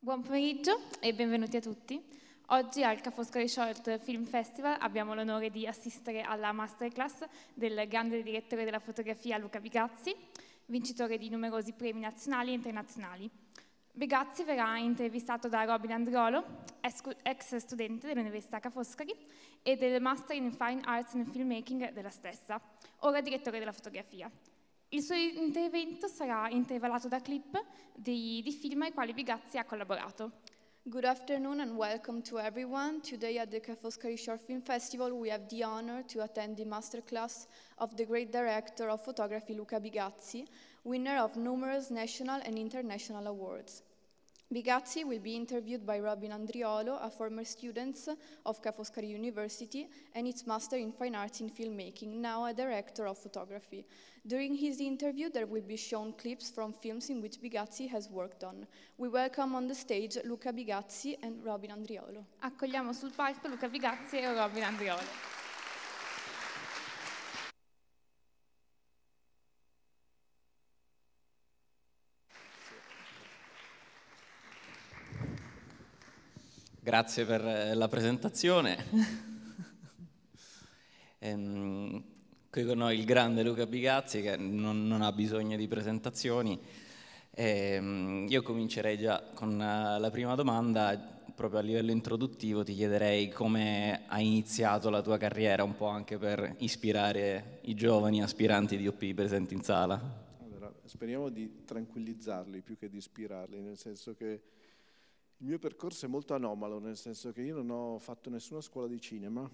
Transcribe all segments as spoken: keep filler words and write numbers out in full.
Buon pomeriggio e benvenuti a tutti. Oggi al Ca' Foscari Short Film Festival abbiamo l'onore di assistere alla masterclass del grande direttore della fotografia Luca Bigazzi, vincitore di numerosi premi nazionali e internazionali. Bigazzi verrà intervistato da Robin Andriolo, ex studente dell'Università Ca' Foscari e del Master in Fine Arts and Filmmaking della stessa, ora direttore della fotografia. Il suo intervento sarà intervallato da clip di, di film ai quali Bigazzi ha collaborato. Good afternoon and welcome to everyone. Today at the Ca' Foscari Short Film Festival we have the honor to attend the masterclass of the great director of photography Luca Bigazzi, winner of numerous national and international awards. Bigazzi will be interviewed by Robin Andriolo, a former student of Ca' Foscari University and its Master in Fine Arts in Filmmaking, now a director of photography. During his interview, there will be shown clips from films in which Bigazzi has worked on. We welcome on the stage Luca Bigazzi and Robin Andriolo. Accogliamo sul palco Luca Bigazzi e Robin Andriolo. Grazie per la presentazione. ehm, qui con noi il grande Luca Bigazzi che non, non ha bisogno di presentazioni. Ehm, io comincerei già con la prima domanda, proprio a livello introduttivo ti chiederei come hai iniziato la tua carriera, un po' anche per ispirare i giovani aspiranti di O P presenti in sala. Allora, speriamo di tranquillizzarli più che di ispirarli, nel senso che il mio percorso è molto anomalo, nel senso che io non ho fatto nessuna scuola di cinema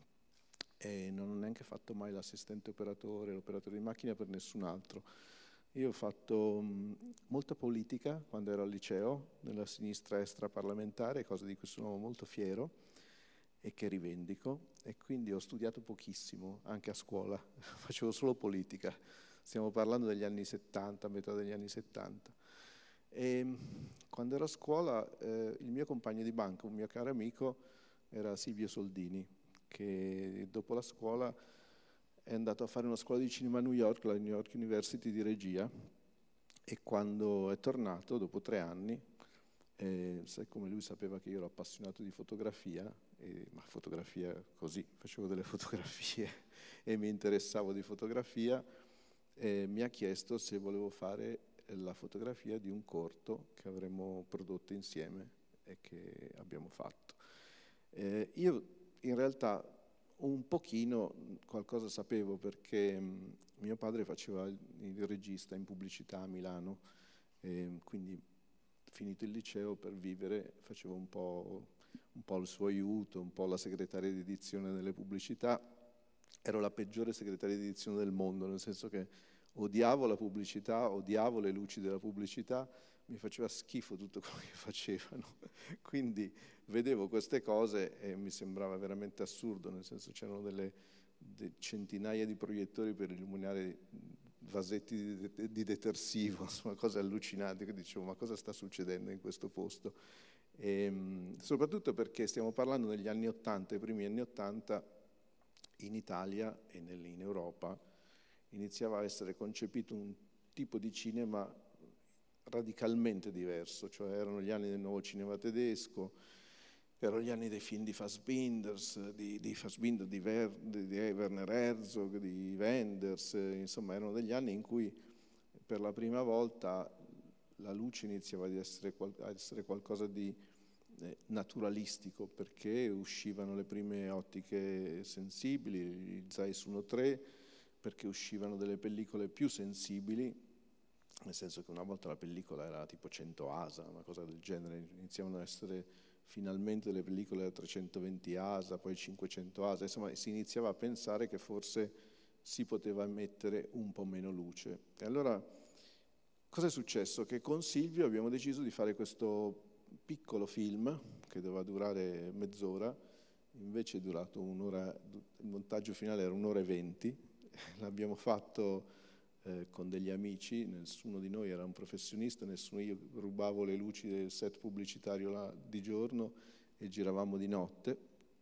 e non ho neanche fatto mai l'assistente operatore, l'operatore di macchina per nessun altro. Io ho fatto mh, molta politica quando ero al liceo, nella sinistra extraparlamentare, cosa di cui sono molto fiero e che rivendico, e quindi ho studiato pochissimo, anche a scuola, facevo solo politica. Stiamo parlando degli anni settanta, metà degli anni settanta. E quando ero a scuola eh, il mio compagno di banco, un mio caro amico, era Silvio Soldini, che dopo la scuola è andato a fare una scuola di cinema a New York, la New York University di regia, e quando è tornato, dopo tre anni, eh, sai come lui sapeva che io ero appassionato di fotografia, e, ma fotografia così, facevo delle fotografie e mi interessavo di fotografia, eh, mi ha chiesto se volevo fare la fotografia di un corto che avremmo prodotto insieme e che abbiamo fatto. Eh, io in realtà un pochino qualcosa sapevo perché mh, mio padre faceva il, il regista in pubblicità a Milano, e quindi finito il liceo per vivere facevo un po', un po' il suo aiuto, un po' la segretaria di edizione delle pubblicità. Ero la peggiore segretaria di edizione del mondo, nel senso che odiavo la pubblicità, odiavo le luci della pubblicità, mi faceva schifo tutto quello che facevano. Quindi vedevo queste cose e mi sembrava veramente assurdo, nel senso c'erano delle, delle centinaia di proiettori per illuminare vasetti di, de, di detersivo, insomma cose allucinanti, che dicevo ma cosa sta succedendo in questo posto? E, soprattutto perché stiamo parlando degli anni ottanta, i primi anni ottanta in Italia e in Europa iniziava a essere concepito un tipo di cinema radicalmente diverso, cioè erano gli anni del nuovo cinema tedesco, erano gli anni dei film di Fassbinder, di, di, Fassbinder, di, Ver, di, di Werner Herzog, di Wenders, insomma erano degli anni in cui per la prima volta la luce iniziava ad essere, a essere qualcosa di eh, naturalistico, perché uscivano le prime ottiche sensibili, il Zeiss uno tre, perché uscivano delle pellicole più sensibili, nel senso che una volta la pellicola era tipo cento ASA, una cosa del genere, iniziavano ad essere finalmente delle pellicole da trecentoventi ASA, poi cinquecento ASA, insomma si iniziava a pensare che forse si poteva mettere un po' meno luce. E allora cosa è successo? Che con Silvio abbiamo deciso di fare questo piccolo film, che doveva durare mezz'ora, invece è durato un'ora, il montaggio finale era un'ora e venti, l'abbiamo fatto eh, con degli amici, nessuno di noi era un professionista, nessuno, io rubavo le luci del set pubblicitario là di giorno e giravamo di notte.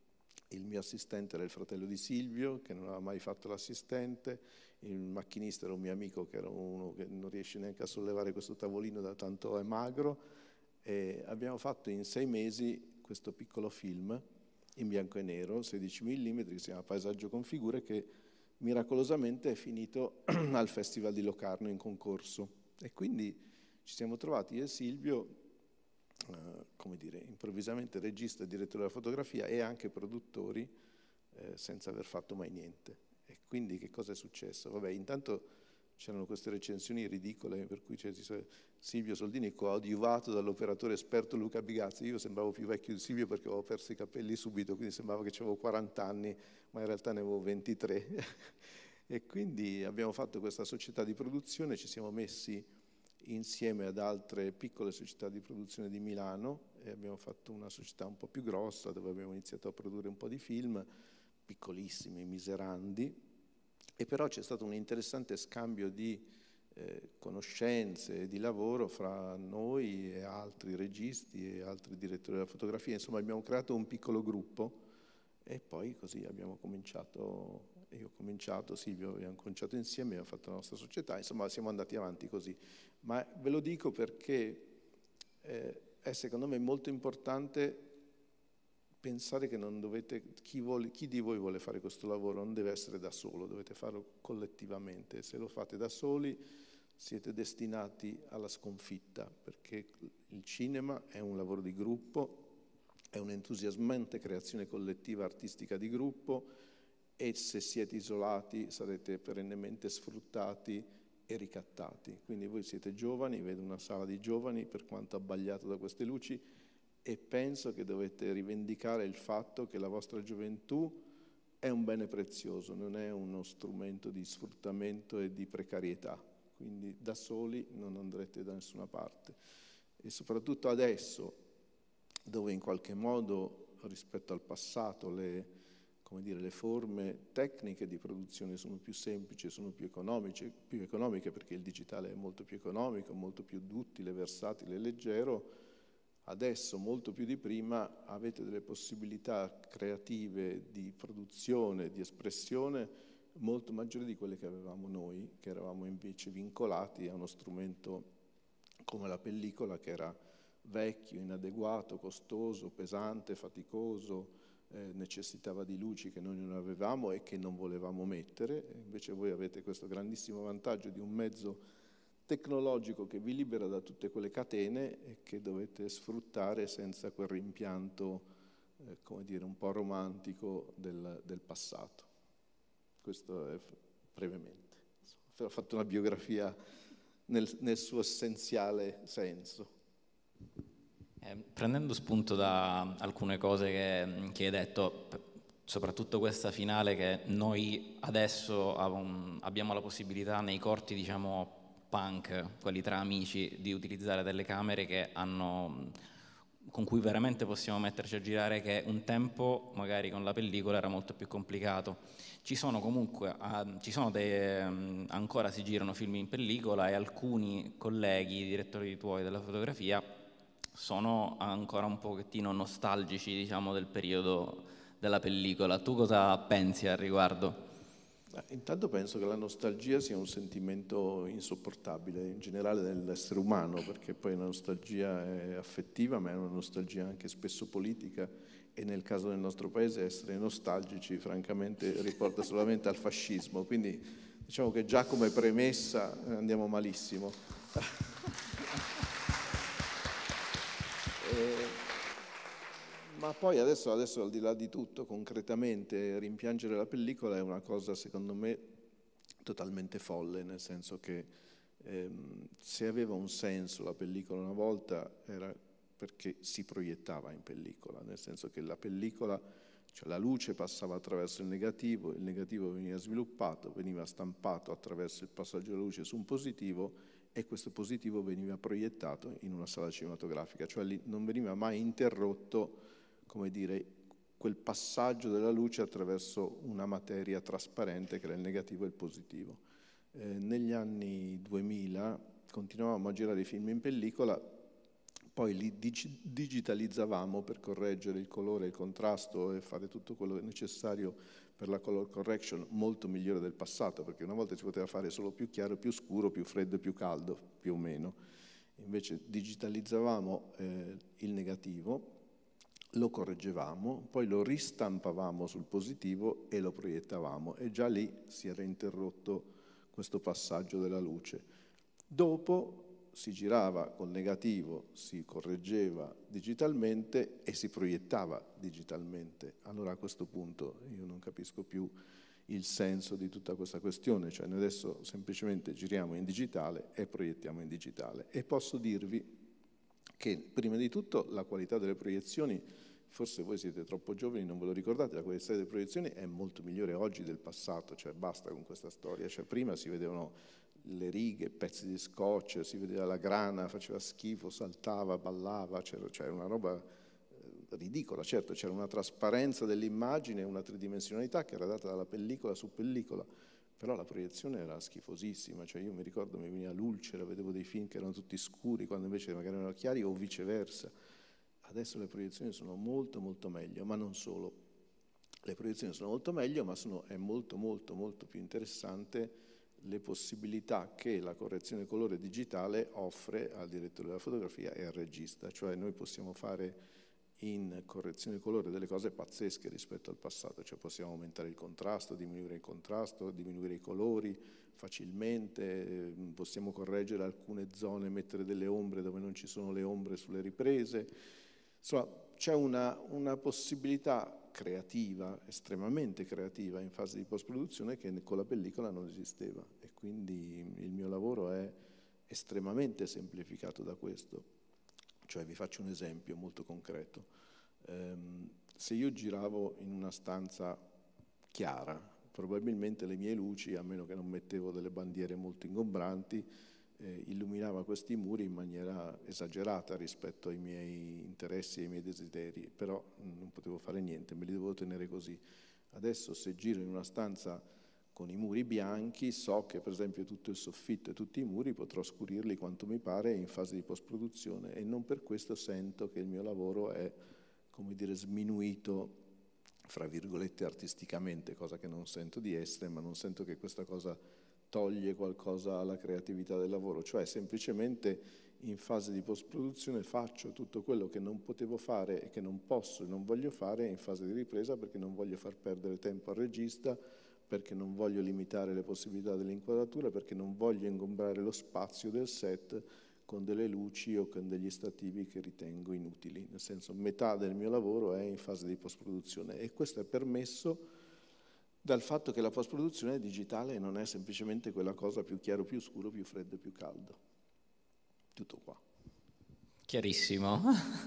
Il mio assistente era il fratello di Silvio, che non aveva mai fatto l'assistente, il macchinista era un mio amico che era uno che non riesce neanche a sollevare questo tavolino da tanto è magro, E abbiamo fatto in sei mesi questo piccolo film in bianco e nero, sedici millimetri, che si chiama Paesaggio con figure, che miracolosamente è finito al Festival di Locarno in concorso. E quindi ci siamo trovati io e Silvio, eh, come dire, improvvisamente regista e direttore della fotografia e anche produttori, eh, senza aver fatto mai niente. E quindi che cosa è successo? Vabbè, intanto c'erano queste recensioni ridicole per cui c'è Silvio Soldini coadiuvato dall'operatore esperto Luca Bigazzi. Io sembravo più vecchio di Silvio perché avevo perso i capelli subito, quindi sembrava che avevo quaranta anni, ma in realtà ne avevo ventitré. E quindi abbiamo fatto questa società di produzione, ci siamo messi insieme ad altre piccole società di produzione di Milano e abbiamo fatto una società un po' più grossa dove abbiamo iniziato a produrre un po' di film, piccolissimi, miserandi. E però c'è stato un interessante scambio di eh, conoscenze e di lavoro fra noi e altri registi e altri direttori della fotografia. Insomma, abbiamo creato un piccolo gruppo e poi così abbiamo cominciato, io ho cominciato, Silvio abbiamo cominciato insieme, abbiamo fatto la nostra società, insomma siamo andati avanti così. Ma ve lo dico perché eh, è secondo me molto importante pensare che non dovete, chi, vuole, chi di voi vuole fare questo lavoro non deve essere da solo, dovete farlo collettivamente. Se lo fate da soli siete destinati alla sconfitta, perché il cinema è un lavoro di gruppo, è un'entusiasmante creazione collettiva artistica di gruppo e se siete isolati sarete perennemente sfruttati e ricattati. Quindi voi siete giovani, vedo una sala di giovani per quanto abbagliato da queste luci, e penso che dovete rivendicare il fatto che la vostra gioventù è un bene prezioso, non è uno strumento di sfruttamento e di precarietà, quindi da soli non andrete da nessuna parte. E soprattutto adesso, dove in qualche modo rispetto al passato le, come dire, le forme tecniche di produzione sono più semplici, sono più economiche, più economiche perché il digitale è molto più economico, molto più duttile, versatile e leggero. Adesso, molto più di prima, avete delle possibilità creative di produzione, di espressione molto maggiori di quelle che avevamo noi, che eravamo invece vincolati a uno strumento come la pellicola, che era vecchio, inadeguato, costoso, pesante, faticoso, eh, necessitava di luci che noi non avevamo e che non volevamo mettere. E invece voi avete questo grandissimo vantaggio di un mezzo tecnologico che vi libera da tutte quelle catene e che dovete sfruttare senza quel rimpianto, eh, come dire, un po' romantico del, del passato. Questo è brevemente. Ho fatto una biografia nel, nel suo essenziale senso. Eh, prendendo spunto da alcune cose che, che hai detto, soprattutto questa finale che noi adesso abbiamo la possibilità nei corti, diciamo, punk, quelli tra amici, di utilizzare delle camere che hanno, con cui veramente possiamo metterci a girare, che un tempo magari con la pellicola era molto più complicato. Ci sono comunque, uh, ci sono dei, um, ancora si girano film in pellicola e alcuni colleghi, direttori tuoi della fotografia, sono ancora un pochettino nostalgici, diciamo, del periodo della pellicola. Tu cosa pensi al riguardo? Intanto penso che la nostalgia sia un sentimento insopportabile in generale nell'essere umano, perché poi la nostalgia è affettiva, ma è una nostalgia anche spesso politica, e nel caso del nostro paese essere nostalgici francamente riporta solamente al fascismo, quindi diciamo che già come premessa andiamo malissimo. e... Ma poi adesso, adesso al di là di tutto, concretamente rimpiangere la pellicola è una cosa secondo me totalmente folle, nel senso che ehm, se aveva un senso la pellicola una volta era perché si proiettava in pellicola, nel senso che la pellicola, cioè la luce passava attraverso il negativo, il negativo veniva sviluppato, veniva stampato attraverso il passaggio della luce su un positivo e questo positivo veniva proiettato in una sala cinematografica, cioè lì non veniva mai interrotto, come dire, quel passaggio della luce attraverso una materia trasparente che era il negativo e il positivo. Eh, negli anni duemila continuavamo a girare i film in pellicola, poi li dig- digitalizzavamo per correggere il colore e il contrasto e fare tutto quello necessario per la color correction, molto migliore del passato, perché una volta si poteva fare solo più chiaro, più scuro, più freddo e più caldo, più o meno. invece digitalizzavamo eh, il negativo, lo correggevamo, poi lo ristampavamo sul positivo e lo proiettavamo, e già lì si era interrotto questo passaggio della luce. Dopo si girava col negativo, si correggeva digitalmente e si proiettava digitalmente. Allora a questo punto io non capisco più il senso di tutta questa questione, cioè noi adesso semplicemente giriamo in digitale e proiettiamo in digitale. E posso dirvi che prima di tutto la qualità delle proiezioni, forse voi siete troppo giovani, non ve lo ricordate, la qualità delle proiezioni è molto migliore oggi del passato, cioè basta con questa storia, cioè prima si vedevano le righe, pezzi di scotch, si vedeva la grana, faceva schifo, saltava, ballava, c'era, c'era una roba ridicola, certo, c'era una trasparenza dell'immagine, una tridimensionalità che era data dalla pellicola su pellicola, però la proiezione era schifosissima, cioè io mi ricordo mi veniva l'ulcera, vedevo dei film che erano tutti scuri quando invece magari erano chiari o viceversa. Adesso le proiezioni sono molto molto meglio, ma non solo. Le proiezioni sono molto meglio, ma sono, è molto molto molto più interessante le possibilità che la correzione colore digitale offre al direttore della fotografia e al regista, cioè noi possiamo fare in correzione colore delle cose pazzesche rispetto al passato, cioè possiamo aumentare il contrasto, diminuire il contrasto, diminuire i colori facilmente, possiamo correggere alcune zone, mettere delle ombre dove non ci sono le ombre sulle riprese, insomma c'è una, una possibilità creativa, estremamente creativa in fase di post-produzione che con la pellicola non esisteva, e quindi il mio lavoro è estremamente semplificato da questo. Cioè vi faccio un esempio molto concreto. Um, se io giravo in una stanza chiara, probabilmente le mie luci, a meno che non mettevo delle bandiere molto ingombranti, eh, illuminava questi muri in maniera esagerata rispetto ai miei interessi e ai miei desideri, però non potevo fare niente, me li dovevo tenere così. Adesso se giro in una stanza con i muri bianchi, so che per esempio tutto il soffitto e tutti i muri potrò scurirli quanto mi pare in fase di post-produzione, e non per questo sento che il mio lavoro è, come dire, sminuito, fra virgolette, artisticamente, cosa che non sento di essere, ma non sento che questa cosa toglie qualcosa alla creatività del lavoro, cioè semplicemente in fase di post-produzione faccio tutto quello che non potevo fare e che non posso e non voglio fare in fase di ripresa, perché non voglio far perdere tempo al regista, perché non voglio limitare le possibilità dell'inquadratura, perché non voglio ingombrare lo spazio del set con delle luci o con degli stativi che ritengo inutili. Nel senso, metà del mio lavoro è in fase di post-produzione, e questo è permesso dal fatto che la post-produzione è digitale e non è semplicemente quella cosa più chiaro, più scuro, più freddo, più caldo. Tutto qua. Chiarissimo.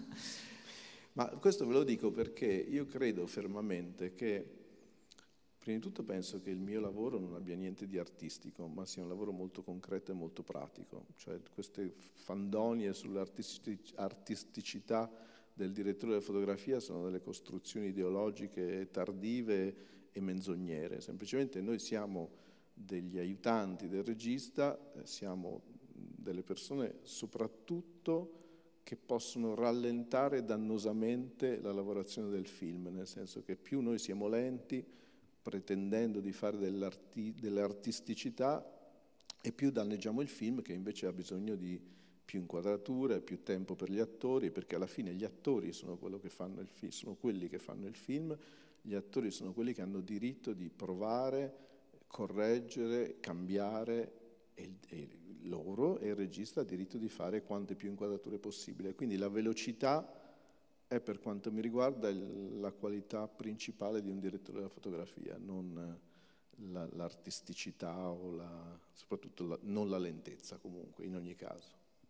Ma questo ve lo dico perché io credo fermamente che, prima di tutto penso che il mio lavoro non abbia niente di artistico, ma sia un lavoro molto concreto e molto pratico. Cioè queste fandonie sull'artisticità del direttore della fotografia sono delle costruzioni ideologiche tardive e menzognere. Semplicemente noi siamo degli aiutanti del regista, siamo delle persone soprattutto che possono rallentare dannosamente la lavorazione del film, nel senso che più noi siamo lenti, pretendendo di fare dell'arti- dell'artisticità, e più danneggiamo il film, che invece ha bisogno di più inquadrature, più tempo per gli attori, perché alla fine gli attori sono, quello che fanno il fi- sono quelli che fanno il film, gli attori sono quelli che hanno diritto di provare, correggere, cambiare, e, e loro e il regista ha diritto di fare quante più inquadrature possibile. Quindi la velocità è, per quanto mi riguarda, il, la qualità principale di un direttore della fotografia, non la, l'artisticità o la, soprattutto la, non la lentezza, comunque, in ogni caso.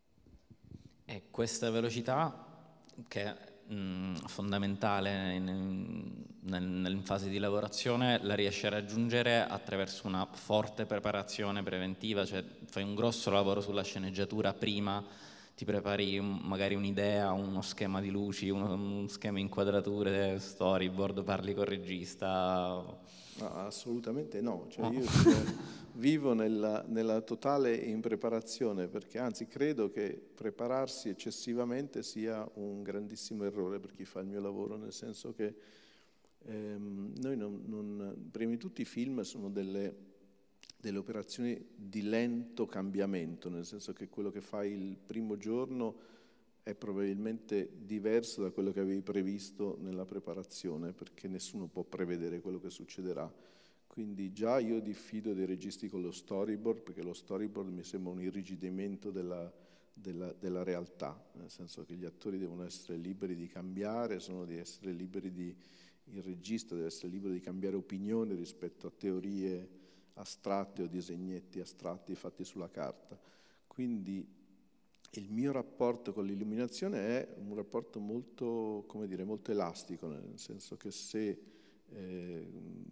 E questa velocità, che è mh, fondamentale in, in, in fase di lavorazione, la riesce a raggiungere attraverso una forte preparazione preventiva, cioè fai un grosso lavoro sulla sceneggiatura prima, ti prepari un, magari un'idea, uno schema di luci, uno, uno schema inquadrature, storyboard, parli col regista. No, assolutamente no, cioè io sono, vivo nella, nella totale impreparazione, perché anzi credo che prepararsi eccessivamente sia un grandissimo errore per chi fa il mio lavoro, nel senso che ehm, noi non, non, prima di tutto i film sono delle, delle operazioni di lento cambiamento, nel senso che quello che fai il primo giorno è probabilmente diverso da quello che avevi previsto nella preparazione, perché nessuno può prevedere quello che succederà. Quindi già io diffido dei registi con lo storyboard, perché lo storyboard mi sembra un irrigidimento della, della, della realtà, nel senso che gli attori devono essere liberi di cambiare, sono di essere liberi di, il regista deve essere libero di cambiare opinione rispetto a teorie astratte o disegnetti astratti fatti sulla carta. Quindi il mio rapporto con l'illuminazione è un rapporto molto, come dire, molto elastico, nel senso che se eh,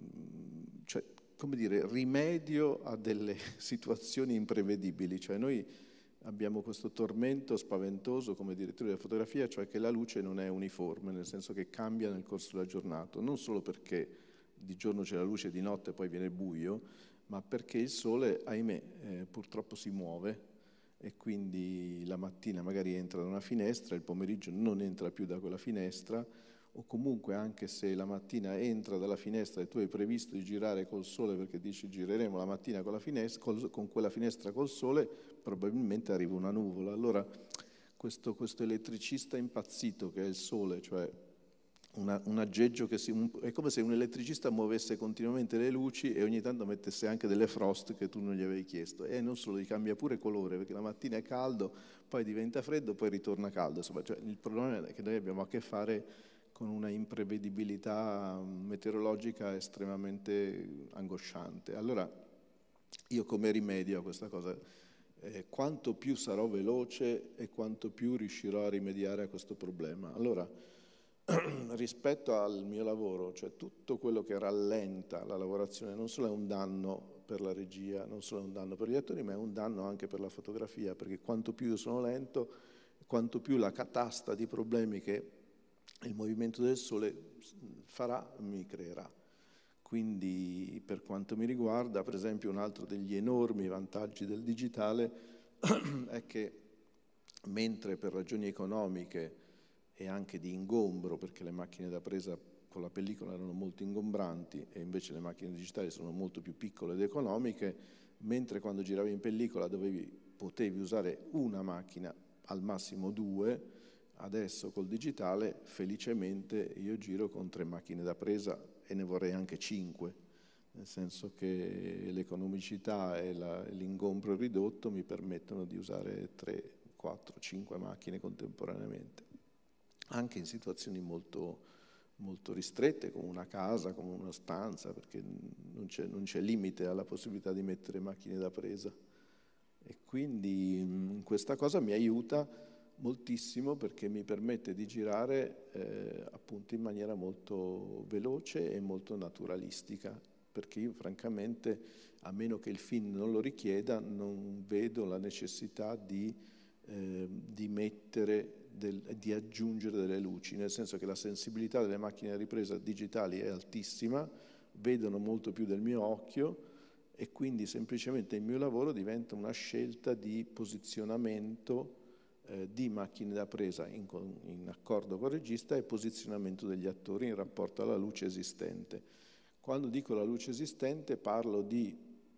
cioè, come dire, rimedio a delle situazioni imprevedibili, cioè noi abbiamo questo tormento spaventoso come direttori della fotografia, cioè che la luce non è uniforme, nel senso che cambia nel corso della giornata, non solo perché di giorno c'è la luce, di notte poi viene buio, ma perché il sole, ahimè, eh, purtroppo si muove e quindi la mattina magari entra da una finestra, il pomeriggio non entra più da quella finestra, o comunque anche se la mattina entra dalla finestra e tu hai previsto di girare col sole perché dici gireremo la mattina con, la finestra, col, con quella finestra col sole, probabilmente arriva una nuvola. Allora questo, questo elettricista impazzito che è il sole, cioè una, un aggeggio che si, un, è come se un elettricista muovesse continuamente le luci e ogni tanto mettesse anche delle frost che tu non gli avevi chiesto, e non solo, gli cambia pure colore perché la mattina è caldo, poi diventa freddo, poi ritorna caldo. Insomma, cioè, il problema è che noi abbiamo a che fare con una imprevedibilità meteorologica estremamente angosciante. Allora io come rimedio a questa cosa, eh, quanto più sarò veloce e quanto più riuscirò a rimediare a questo problema. Allora rispetto al mio lavoro, cioè tutto quello che rallenta la lavorazione non solo è un danno per la regia, non solo è un danno per gli attori, ma è un danno anche per la fotografia, perché quanto più io sono lento, quanto più la catasta di problemi che il movimento del sole farà, mi creerà. Quindi per quanto mi riguarda, per esempio, un altro degli enormi vantaggi del digitale è che mentre per ragioni economiche e anche di ingombro, perché le macchine da presa con la pellicola erano molto ingombranti e invece le macchine digitali sono molto più piccole ed economiche, mentre quando giravi in pellicola dovevi, potevi usare una macchina, al massimo due, adesso col digitale felicemente io giro con tre macchine da presa e ne vorrei anche cinque, nel senso che l'economicità e la, l'ingombro ridotto mi permettono di usare tre, quattro, cinque macchine contemporaneamente, anche in situazioni molto, molto ristrette, come una casa, come una stanza, perché non c'è, non c'è limite alla possibilità di mettere macchine da presa. E quindi questa cosa mi aiuta moltissimo perché mi permette di girare eh, appunto in maniera molto veloce e molto naturalistica, perché io francamente, a meno che il film non lo richieda, non vedo la necessità di, eh, di mettere, del, di aggiungere delle luci, nel senso che la sensibilità delle macchine da ripresa digitali è altissima, vedono molto più del mio occhio e quindi semplicemente il mio lavoro diventa una scelta di posizionamento eh, di macchine da presa in, in accordo con il regista e posizionamento degli attori in rapporto alla luce esistente. Quando dico la luce esistente parlo di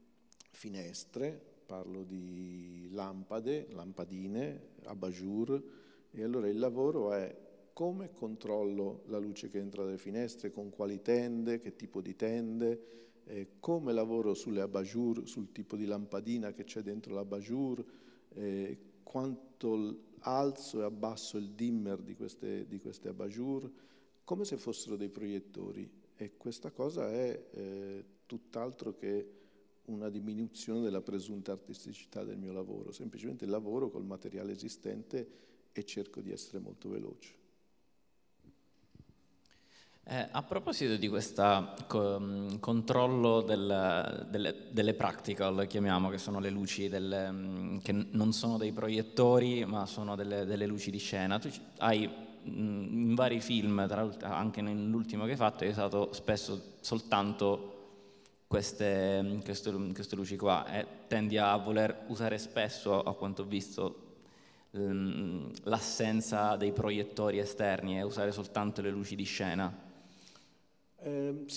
finestre, parlo di lampade, lampadine, abajur, e allora il lavoro è come controllo la luce che entra dalle finestre, con quali tende, che tipo di tende, eh, come lavoro sulle abajur, sul tipo di lampadina che c'è dentro l'abajur, eh, quanto alzo e abbasso il dimmer di queste, di queste abajur, come se fossero dei proiettori. E questa cosa è eh, tutt'altro che una diminuzione della presunta artisticità del mio lavoro, semplicemente lavoro col materiale esistente e cerco di essere molto veloce. Eh, a proposito di questo co- controllo del, delle, delle practical, chiamiamo, che sono le luci del, che non sono dei proiettori ma sono delle, delle luci di scena, tu hai in vari film, tra anche nell'ultimo che hai fatto, hai usato spesso soltanto queste, queste, queste luci qua e tendi a voler usare spesso, a quanto ho visto, l'assenza dei proiettori esterni e usare soltanto le luci di scena. Eh, sì,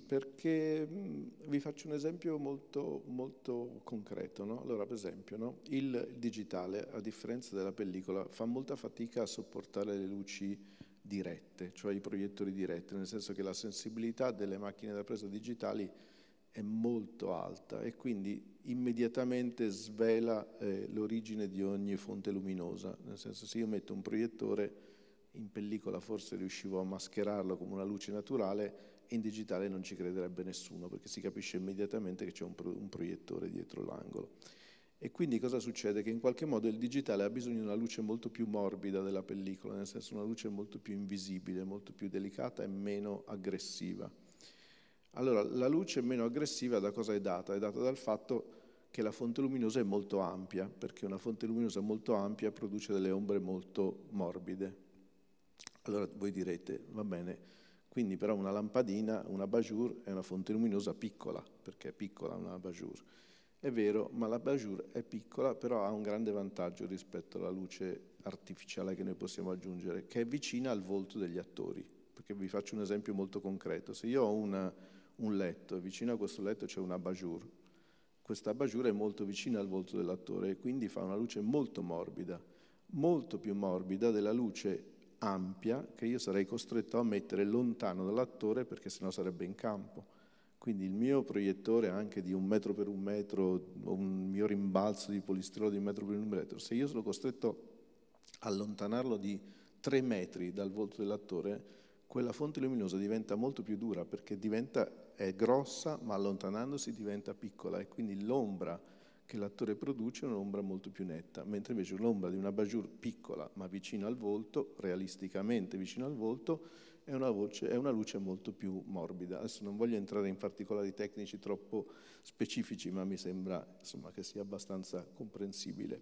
perché mh, vi faccio un esempio molto, molto concreto, no? Allora, per esempio, no? Il digitale, a differenza della pellicola, fa molta fatica a sopportare le luci dirette, cioè i proiettori diretti, nel senso che la sensibilità delle macchine da presa digitali è molto alta e quindi immediatamente svela eh, l'origine di ogni fonte luminosa, nel senso, se io metto un proiettore in pellicola forse riuscivo a mascherarlo come una luce naturale, in digitale non ci crederebbe nessuno, perché si capisce immediatamente che c'è un, pro, un proiettore dietro l'angolo. E quindi cosa succede? Che in qualche modo il digitale ha bisogno di una luce molto più morbida della pellicola, nel senso una luce molto più invisibile, molto più delicata e meno aggressiva. Allora, la luce meno aggressiva da cosa è data? È data dal fatto che la fonte luminosa è molto ampia, perché una fonte luminosa molto ampia produce delle ombre molto morbide. Allora voi direte, va bene, quindi però una lampadina, una abajur è una fonte luminosa piccola, perché è piccola una abajur. È vero, ma l'abajur è piccola, però ha un grande vantaggio rispetto alla luce artificiale che noi possiamo aggiungere, che è vicina al volto degli attori. Perché vi faccio un esempio molto concreto. Se io ho una, un letto e vicino a questo letto c'è un abajur, questa abajur è molto vicina al volto dell'attore e quindi fa una luce molto morbida, molto più morbida della luce ampia che io sarei costretto a mettere lontano dall'attore perché sennò sarebbe in campo. Quindi il mio proiettore anche di un metro per un metro, o un mio rimbalzo di polistirolo di un metro per un metro, se io sono costretto a allontanarlo di tre metri dal volto dell'attore, quella fonte luminosa diventa molto più dura perché diventa, è grossa ma allontanandosi diventa piccola e quindi l'ombra che l'attore produce è un'ombra molto più netta, mentre invece l'ombra di una abajur piccola ma vicino al volto, realisticamente vicino al volto, è una, voce, è una luce molto più morbida. Adesso non voglio entrare in particolari tecnici troppo specifici, ma mi sembra insomma, che sia abbastanza comprensibile.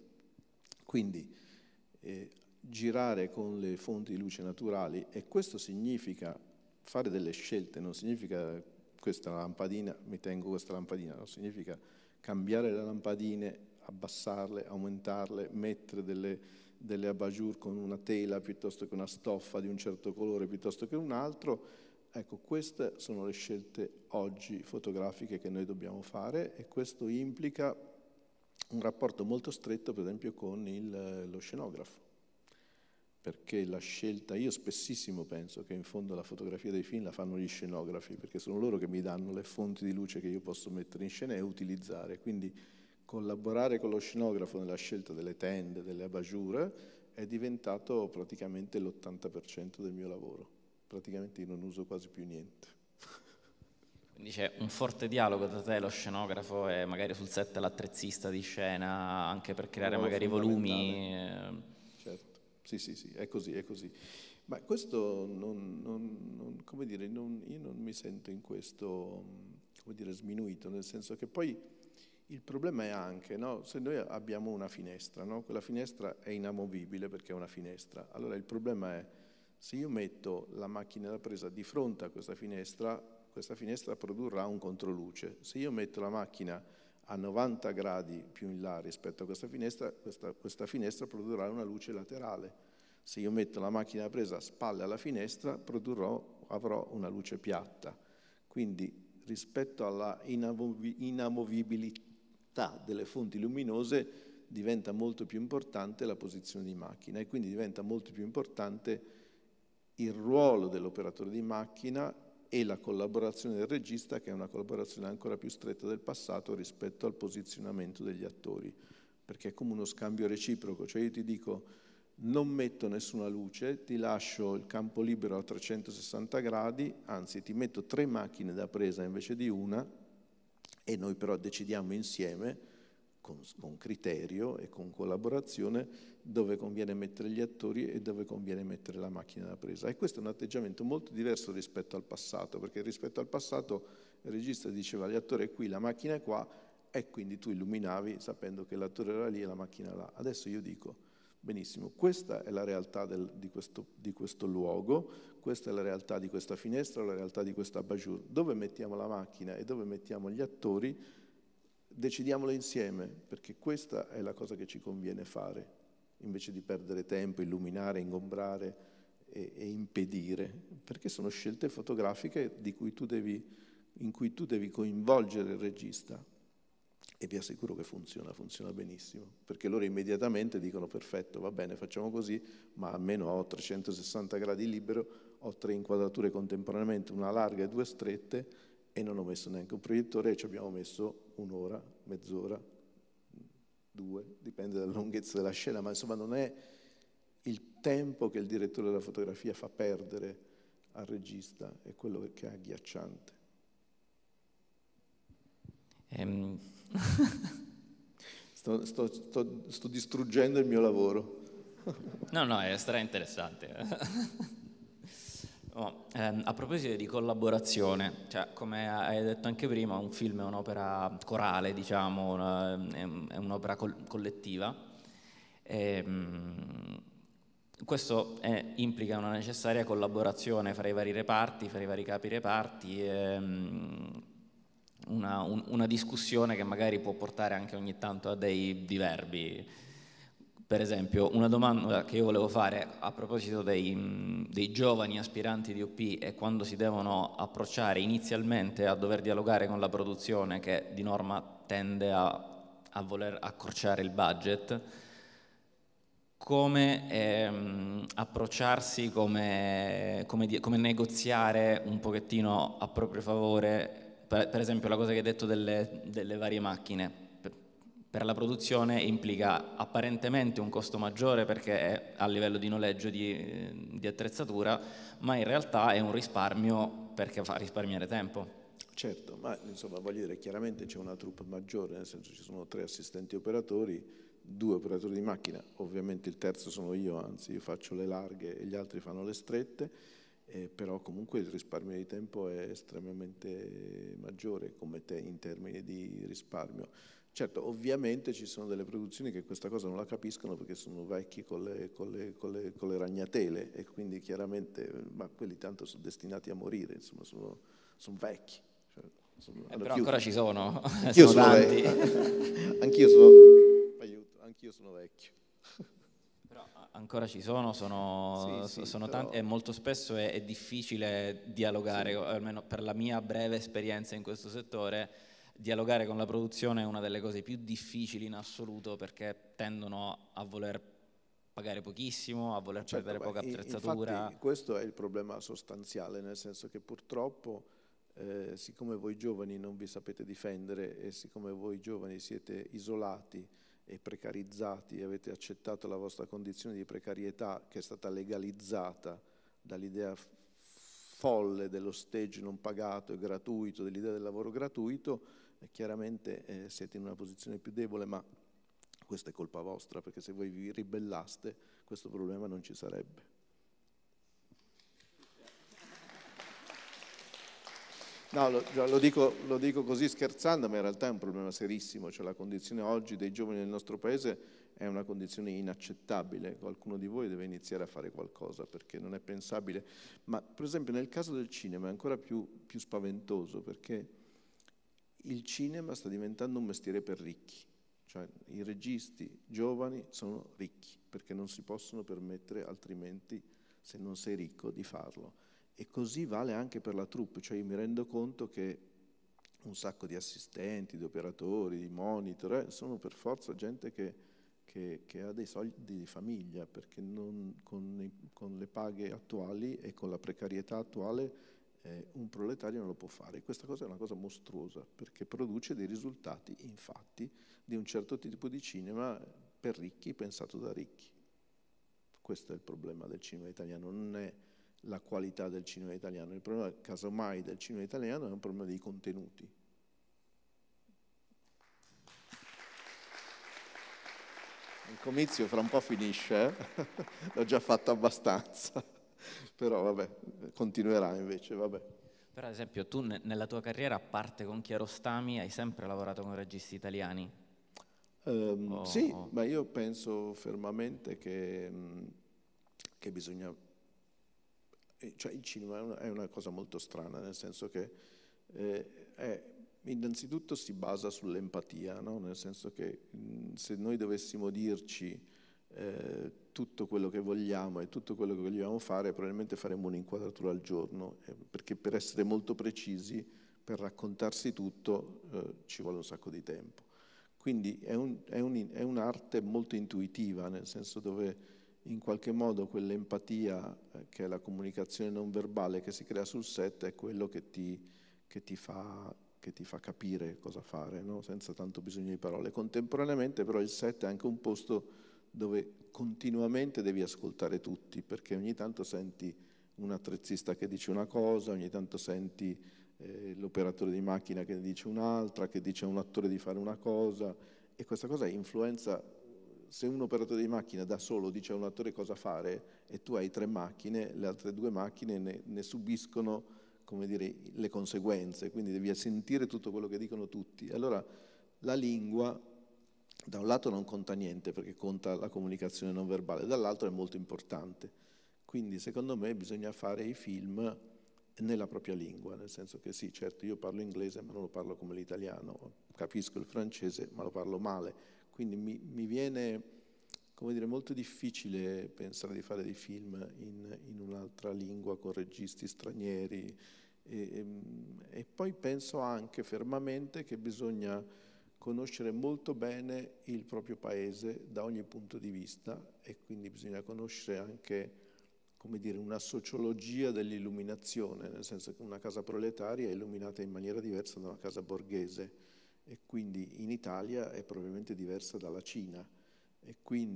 Quindi eh, girare con le fonti di luce naturali, e questo significa fare delle scelte, non significa questa lampadina, mi tengo questa lampadina, non significa cambiare le lampadine, abbassarle, aumentarle, mettere delle, delle abajur con una tela piuttosto che una stoffa di un certo colore piuttosto che un altro. Ecco, queste sono le scelte oggi fotografiche che noi dobbiamo fare e questo implica un rapporto molto stretto, per esempio, con il, lo scenografo. Perché la scelta, io spessissimo penso che in fondo la fotografia dei film la fanno gli scenografi, perché sono loro che mi danno le fonti di luce che io posso mettere in scena e utilizzare. Quindi collaborare con lo scenografo nella scelta delle tende, delle abajur, è diventato praticamente l'ottanta per cento del mio lavoro. Praticamente io non uso quasi più niente. Quindi c'è un forte dialogo tra te, lo scenografo, e magari sul set l'attrezzista di scena, anche per creare magari volumi. Eh. Certo. Sì, sì, sì, è così, è così. Ma questo non, non, non come dire, non, io non mi sento in questo, come dire, sminuito, nel senso che poi il problema è anche, no, se noi abbiamo una finestra, no, quella finestra è inamovibile perché è una finestra, allora il problema è se io metto la macchina da presa di fronte a questa finestra, questa finestra produrrà un controluce. Se io metto la macchina a novanta gradi più in là rispetto a questa finestra, questa, questa finestra produrrà una luce laterale. Se io metto la macchina da presa a spalle alla finestra, produrrò, avrò una luce piatta. Quindi rispetto alla inamovibilità delle fonti luminose diventa molto più importante la posizione di macchina e quindi diventa molto più importante il ruolo dell'operatore di macchina e la collaborazione del regista, che è una collaborazione ancora più stretta del passato rispetto al posizionamento degli attori, perché è come uno scambio reciproco, cioè io ti dico non metto nessuna luce, ti lascio il campo libero a trecentosessanta gradi, anzi ti metto tre macchine da presa invece di una e noi però decidiamo insieme con, con criterio e con collaborazione dove conviene mettere gli attori e dove conviene mettere la macchina da presa. E questo è un atteggiamento molto diverso rispetto al passato, perché rispetto al passato il regista diceva agli attori è qui, la macchina è qua, e quindi tu illuminavi sapendo che l'attore era lì e la macchina là. Adesso io dico, benissimo, questa è la realtà del, di, questo, di questo luogo, questa è la realtà di questa finestra, la realtà di questa abajur. Dove mettiamo la macchina e dove mettiamo gli attori, decidiamolo insieme, perché questa è la cosa che ci conviene fare, invece di perdere tempo, illuminare, ingombrare e, e impedire, perché sono scelte fotografiche di cui tu devi in cui tu devi coinvolgere il regista, e vi assicuro che funziona, funziona benissimo, perché loro immediatamente dicono perfetto, va bene, facciamo così, ma almeno ho trecentosessanta gradi libero, ho tre inquadrature contemporaneamente, una larga e due strette, e non ho messo neanche un proiettore, e ci abbiamo messo un'ora, mezz'ora, due, dipende dalla lunghezza della scena, ma insomma non è il tempo che il direttore della fotografia fa perdere al regista, è quello che è agghiacciante. Ehm... sto, sto, sto, sto distruggendo il mio lavoro. No, no, è stra interessante. Oh, ehm, a proposito di collaborazione, cioè, come hai detto anche prima, un film è un'opera corale, diciamo, una, è un'opera col- collettiva. E, mh, questo è, implica una necessaria collaborazione fra i vari reparti, fra i vari capi reparti, e, mh, una, un, una discussione che magari può portare anche ogni tanto a dei diverbi. Per esempio, una domanda che io volevo fare a proposito dei, dei giovani aspiranti D O P è quando si devono approcciare inizialmente a dover dialogare con la produzione, che di norma tende a, a voler accorciare il budget, come ehm, approcciarsi, come, come, come negoziare un pochettino a proprio favore, per, per esempio la cosa che hai detto delle, delle varie macchine. Per la produzione implica apparentemente un costo maggiore perché è a livello di noleggio di, di attrezzatura, ma in realtà è un risparmio perché fa risparmiare tempo. Certo, ma insomma voglio dire, chiaramente c'è una troupe maggiore, nel senso ci sono tre assistenti operatori, due operatori di macchina, ovviamente il terzo sono io, anzi io faccio le larghe e gli altri fanno le strette, eh, però comunque il risparmio di tempo è estremamente maggiore come te in termini di risparmio. Certo, ovviamente ci sono delle produzioni che questa cosa non la capiscono perché sono vecchi con le, con le, con le, con le ragnatele, e quindi chiaramente, ma quelli tanto sono destinati a morire, insomma sono, sono vecchi. Cioè, sono, eh, però ancora ci sono, anch'io sono sono tanti. anch'io sono, aiuto, anch'io sono vecchio. Però ancora ci sono, sono, sì, sì, sono però... tanti, e molto spesso è, è difficile dialogare, sì. Almeno per la mia breve esperienza in questo settore, dialogare con la produzione è una delle cose più difficili in assoluto, perché tendono a voler pagare pochissimo, a voler certo, perdere poca attrezzatura. Infatti questo è il problema sostanziale, nel senso che purtroppo eh, siccome voi giovani non vi sapete difendere e siccome voi giovani siete isolati e precarizzati e avete accettato la vostra condizione di precarietà che è stata legalizzata dall'idea folle dello stage non pagato e gratuito, dell'idea del lavoro gratuito, e chiaramente eh, siete in una posizione più debole, ma questa è colpa vostra, perché se voi vi ribellaste questo problema non ci sarebbe. No, lo, lo, dico, lo dico così scherzando, ma in realtà è un problema serissimo, cioè la condizione oggi dei giovani nel nostro paese è una condizione inaccettabile, qualcuno di voi deve iniziare a fare qualcosa perché non è pensabile, ma per esempio nel caso del cinema è ancora più, più spaventoso perché il cinema sta diventando un mestiere per ricchi, cioè i registi giovani sono ricchi perché non si possono permettere altrimenti, se non sei ricco, di farlo. E così vale anche per la troupe, cioè io mi rendo conto che un sacco di assistenti, di operatori, di monitor, eh, sono per forza gente che, che, che ha dei soldi di famiglia, perché non, con, i, con le paghe attuali e con la precarietà attuale eh, un proletario non lo può fare. Questa cosa è una cosa mostruosa, perché produce dei risultati, infatti, di un certo tipo di cinema per ricchi, pensato da ricchi. Questo è il problema del cinema italiano, non è la qualità del cinema italiano, il problema casomai del cinema italiano è un problema dei contenuti. Il comizio fra un po' finisce, eh? L'ho già fatto abbastanza, però vabbè, continuerà invece, vabbè. Per esempio tu ne, nella tua carriera, a parte con Kiarostami, hai sempre lavorato con registi italiani? Um, oh, sì, oh. ma io penso fermamente che, che bisogna... Cioè il cinema è una, è una cosa molto strana, nel senso che eh, è, innanzitutto si basa sull'empatia, no? Nel senso che mh, se noi dovessimo dirci eh, tutto quello che vogliamo e tutto quello che vogliamo fare, probabilmente faremmo un'inquadratura al giorno, eh, perché per essere molto precisi per raccontarsi tutto eh, ci vuole un sacco di tempo. Quindi è, un, è, un, è un'arte molto intuitiva, nel senso dove in qualche modo quell'empatia eh, che è la comunicazione non verbale che si crea sul set è quello che ti, che ti, fa, che ti fa capire cosa fare, no? Senza tanto bisogno di parole. Contemporaneamente però il set è anche un posto dove continuamente devi ascoltare tutti, perché ogni tanto senti un attrezzista che dice una cosa, ogni tanto senti eh, l'operatore di macchina che ne dice un'altra, che dice a un attore di fare una cosa, e questa cosa influenza. Se un operatore di macchina da solo dice a un attore cosa fare e tu hai tre macchine, le altre due macchine ne, ne subiscono, come dire, le conseguenze, quindi devi sentire tutto quello che dicono tutti. Allora la lingua da un lato non conta niente perché conta la comunicazione non verbale, dall'altro è molto importante. Quindi secondo me bisogna fare i film nella propria lingua, nel senso che sì, certo, io parlo inglese ma non lo parlo come l'italiano, capisco il francese ma lo parlo male, quindi mi, mi viene, come dire, molto difficile pensare di fare dei film in, in un'altra lingua con registi stranieri e, e, e poi penso anche fermamente che bisogna conoscere molto bene il proprio paese da ogni punto di vista e quindi bisogna conoscere anche, come dire, una sociologia dell'illuminazione, nel senso che una casa proletaria è illuminata in maniera diversa da una casa borghese e quindi in Italia è probabilmente diversa dalla Cina e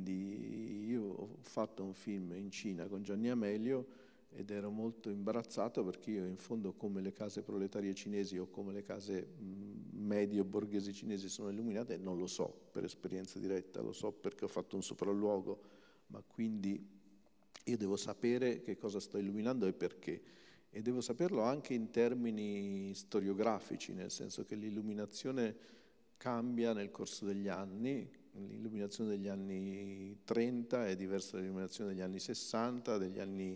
quindi io ho fatto un film in Cina con Gianni Amelio ed ero molto imbarazzato perché io in fondo come le case proletarie cinesi o come le case medio borghesi cinesi sono illuminate non lo so per esperienza diretta, lo so perché ho fatto un sopralluogo, ma quindi io devo sapere che cosa sto illuminando e perché. E devo saperlo anche in termini storiografici, nel senso che l'illuminazione cambia nel corso degli anni. L'illuminazione degli anni trenta è diversa dall'illuminazione degli anni sessanta, degli anni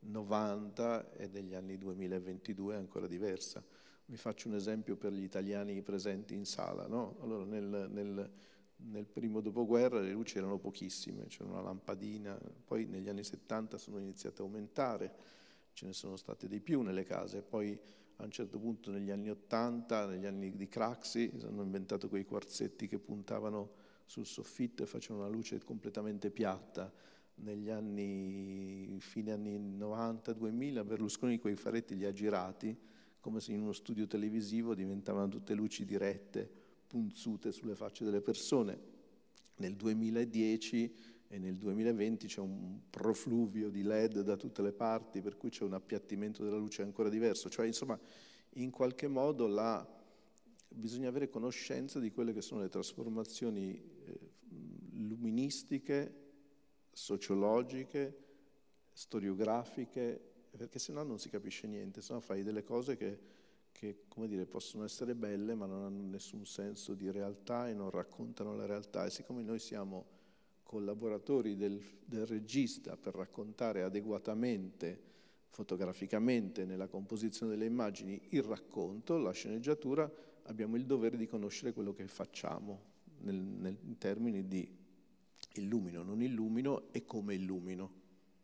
novanta e degli anni duemilaventidue è ancora diversa. Vi faccio un esempio per gli italiani presenti in sala, no? Allora, nel, nel, nel primo dopoguerra le luci erano pochissime, c'era una lampadina, poi negli anni settanta sono iniziate a aumentare, ce ne sono state di più nelle case, poi a un certo punto negli anni ottanta, negli anni di Craxi, hanno inventato quei quarzetti che puntavano sul soffitto e facevano una luce completamente piatta. Negli anni, fine anni novanta duemila, Berlusconi quei faretti li ha girati, come se in uno studio televisivo diventavano tutte luci dirette, punzute sulle facce delle persone. Nel duemiladieci e nel duemilaventi c'è un profluvio di L E D da tutte le parti, per cui c'è un appiattimento della luce ancora diverso. Cioè, insomma, in qualche modo la, bisogna avere conoscenza di quelle che sono le trasformazioni eh, luministiche, sociologiche, storiografiche, perché sennò non si capisce niente, sennò fai delle cose che, che, come dire, possono essere belle ma non hanno nessun senso di realtà e non raccontano la realtà. E siccome noi siamo collaboratori del, del regista per raccontare adeguatamente, fotograficamente, nella composizione delle immagini, il racconto, la sceneggiatura, abbiamo il dovere di conoscere quello che facciamo nel, nel, in termini di illumino, non illumino e come illumino.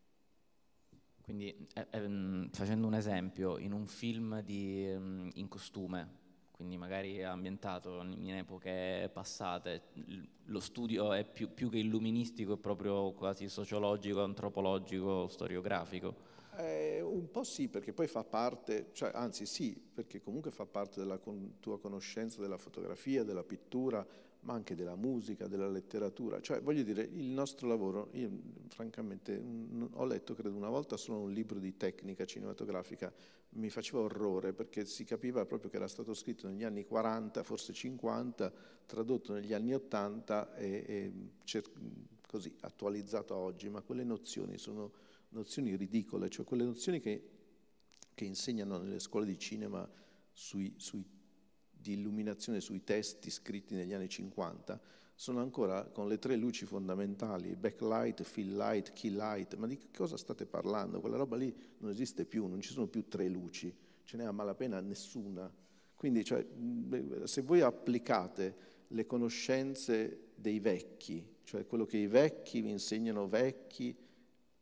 Quindi eh, eh, facendo un esempio, in un film di, um, in costume, quindi magari ambientato in epoche passate, lo studio è più, più che illuministico, è proprio quasi sociologico, antropologico, storiografico? Eh, un po' sì, perché poi fa parte, cioè, anzi sì, perché comunque fa parte della con, tua conoscenza della fotografia, della pittura, ma anche della musica, della letteratura. Cioè, voglio dire, il nostro lavoro, io francamente mh, ho letto, credo una volta, solo un libro di tecnica cinematografica, mi faceva orrore, perché si capiva proprio che era stato scritto negli anni quaranta, forse cinquanta, tradotto negli anni ottanta e, e cer- così, attualizzato a oggi, ma quelle nozioni sono nozioni ridicole, cioè quelle nozioni che, che insegnano nelle scuole di cinema sui, sui, di illuminazione sui testi scritti negli anni cinquanta, sono ancora con le tre luci fondamentali, backlight, fill light, key light, ma di che cosa state parlando? Quella roba lì non esiste più, non ci sono più tre luci, ce n'è a malapena nessuna. Quindi cioè, se voi applicate le conoscenze dei vecchi, cioè quello che i vecchi vi insegnano vecchi,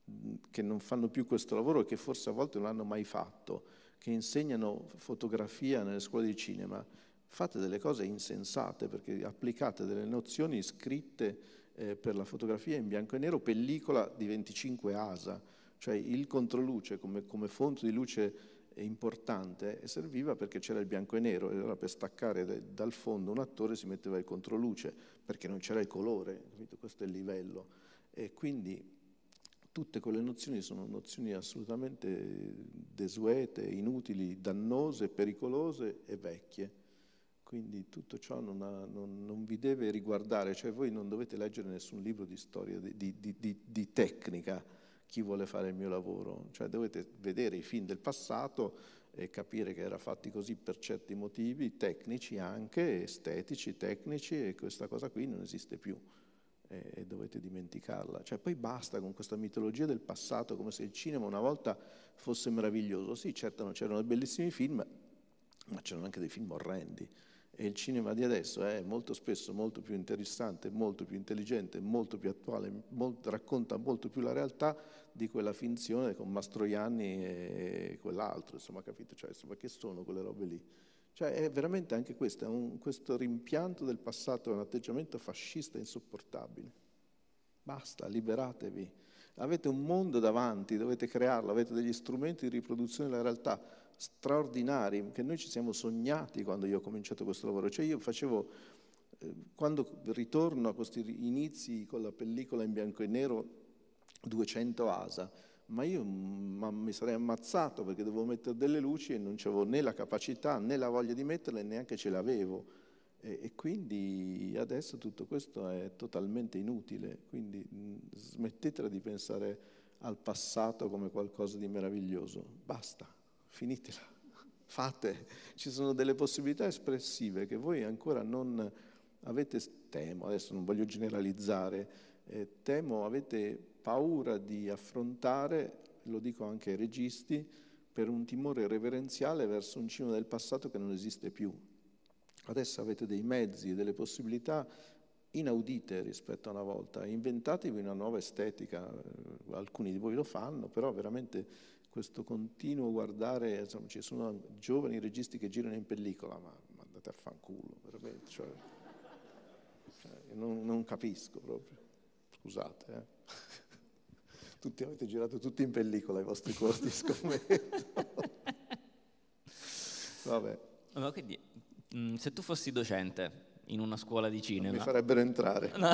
che non fanno più questo lavoro e che forse a volte non hanno mai fatto, che insegnano fotografia nelle scuole di cinema, fate delle cose insensate perché applicate delle nozioni scritte eh, per la fotografia in bianco e nero, pellicola di venticinque ASA, cioè il controluce come, come fonte di luce importante e serviva perché c'era il bianco e nero, e allora per staccare dal fondo un attore si metteva il controluce perché non c'era il colore, capito? Questo è il livello. E quindi tutte quelle nozioni sono nozioni assolutamente desuete, inutili, dannose, pericolose e vecchie. Quindi tutto ciò non, ha, non, non vi deve riguardare, cioè voi non dovete leggere nessun libro di storia, di, di, di, di tecnica, chi vuole fare il mio lavoro. Cioè dovete vedere i film del passato e capire che era fatti così per certi motivi, tecnici anche, estetici, tecnici, e questa cosa qui non esiste più. E dovete dimenticarla. Cioè poi basta con questa mitologia del passato come se il cinema una volta fosse meraviglioso. Sì, certo c'erano bellissimi film, ma c'erano anche dei film orrendi, e il cinema di adesso è molto spesso molto più interessante, molto più intelligente, molto più attuale, molto, racconta molto più la realtà di quella finzione con Mastroianni e quell'altro, insomma, capito? Cioè, insomma, che sono quelle robe lì? Cioè è veramente anche questo, è un, questo rimpianto del passato, è un atteggiamento fascista insopportabile. Basta, liberatevi. Avete un mondo davanti, dovete crearlo, avete degli strumenti di riproduzione della realtà straordinari, che noi ci siamo sognati quando io ho cominciato questo lavoro. Cioè io facevo, eh, quando ritorno a questi inizi con la pellicola in bianco e nero, duecento ASA, ma io ma mi sarei ammazzato perché dovevo mettere delle luci e non avevo né la capacità né la voglia di metterle, neanche ce l'avevo, e, e quindi adesso tutto questo è totalmente inutile. Quindi mh, smettetela di pensare al passato come qualcosa di meraviglioso, basta, finitela, fate, ci sono delle possibilità espressive che voi ancora non avete, temo, adesso non voglio generalizzare, eh, temo avete paura di affrontare, lo dico anche ai registi, per un timore reverenziale verso un cinema del passato che non esiste più. Adesso avete dei mezzi e delle possibilità inaudite rispetto a una volta, inventatevi una nuova estetica, alcuni di voi lo fanno, però veramente questo continuo guardare, insomma, ci sono giovani registi che girano in pellicola, ma, ma andate a fanculo, veramente, cioè, cioè, non, non capisco proprio, scusate, eh. Tutti avete girato tutti in pellicola i vostri corti scommetto. Vabbè. Ma quindi, se tu fossi docente in una scuola di cinema, non mi farebbero entrare. No.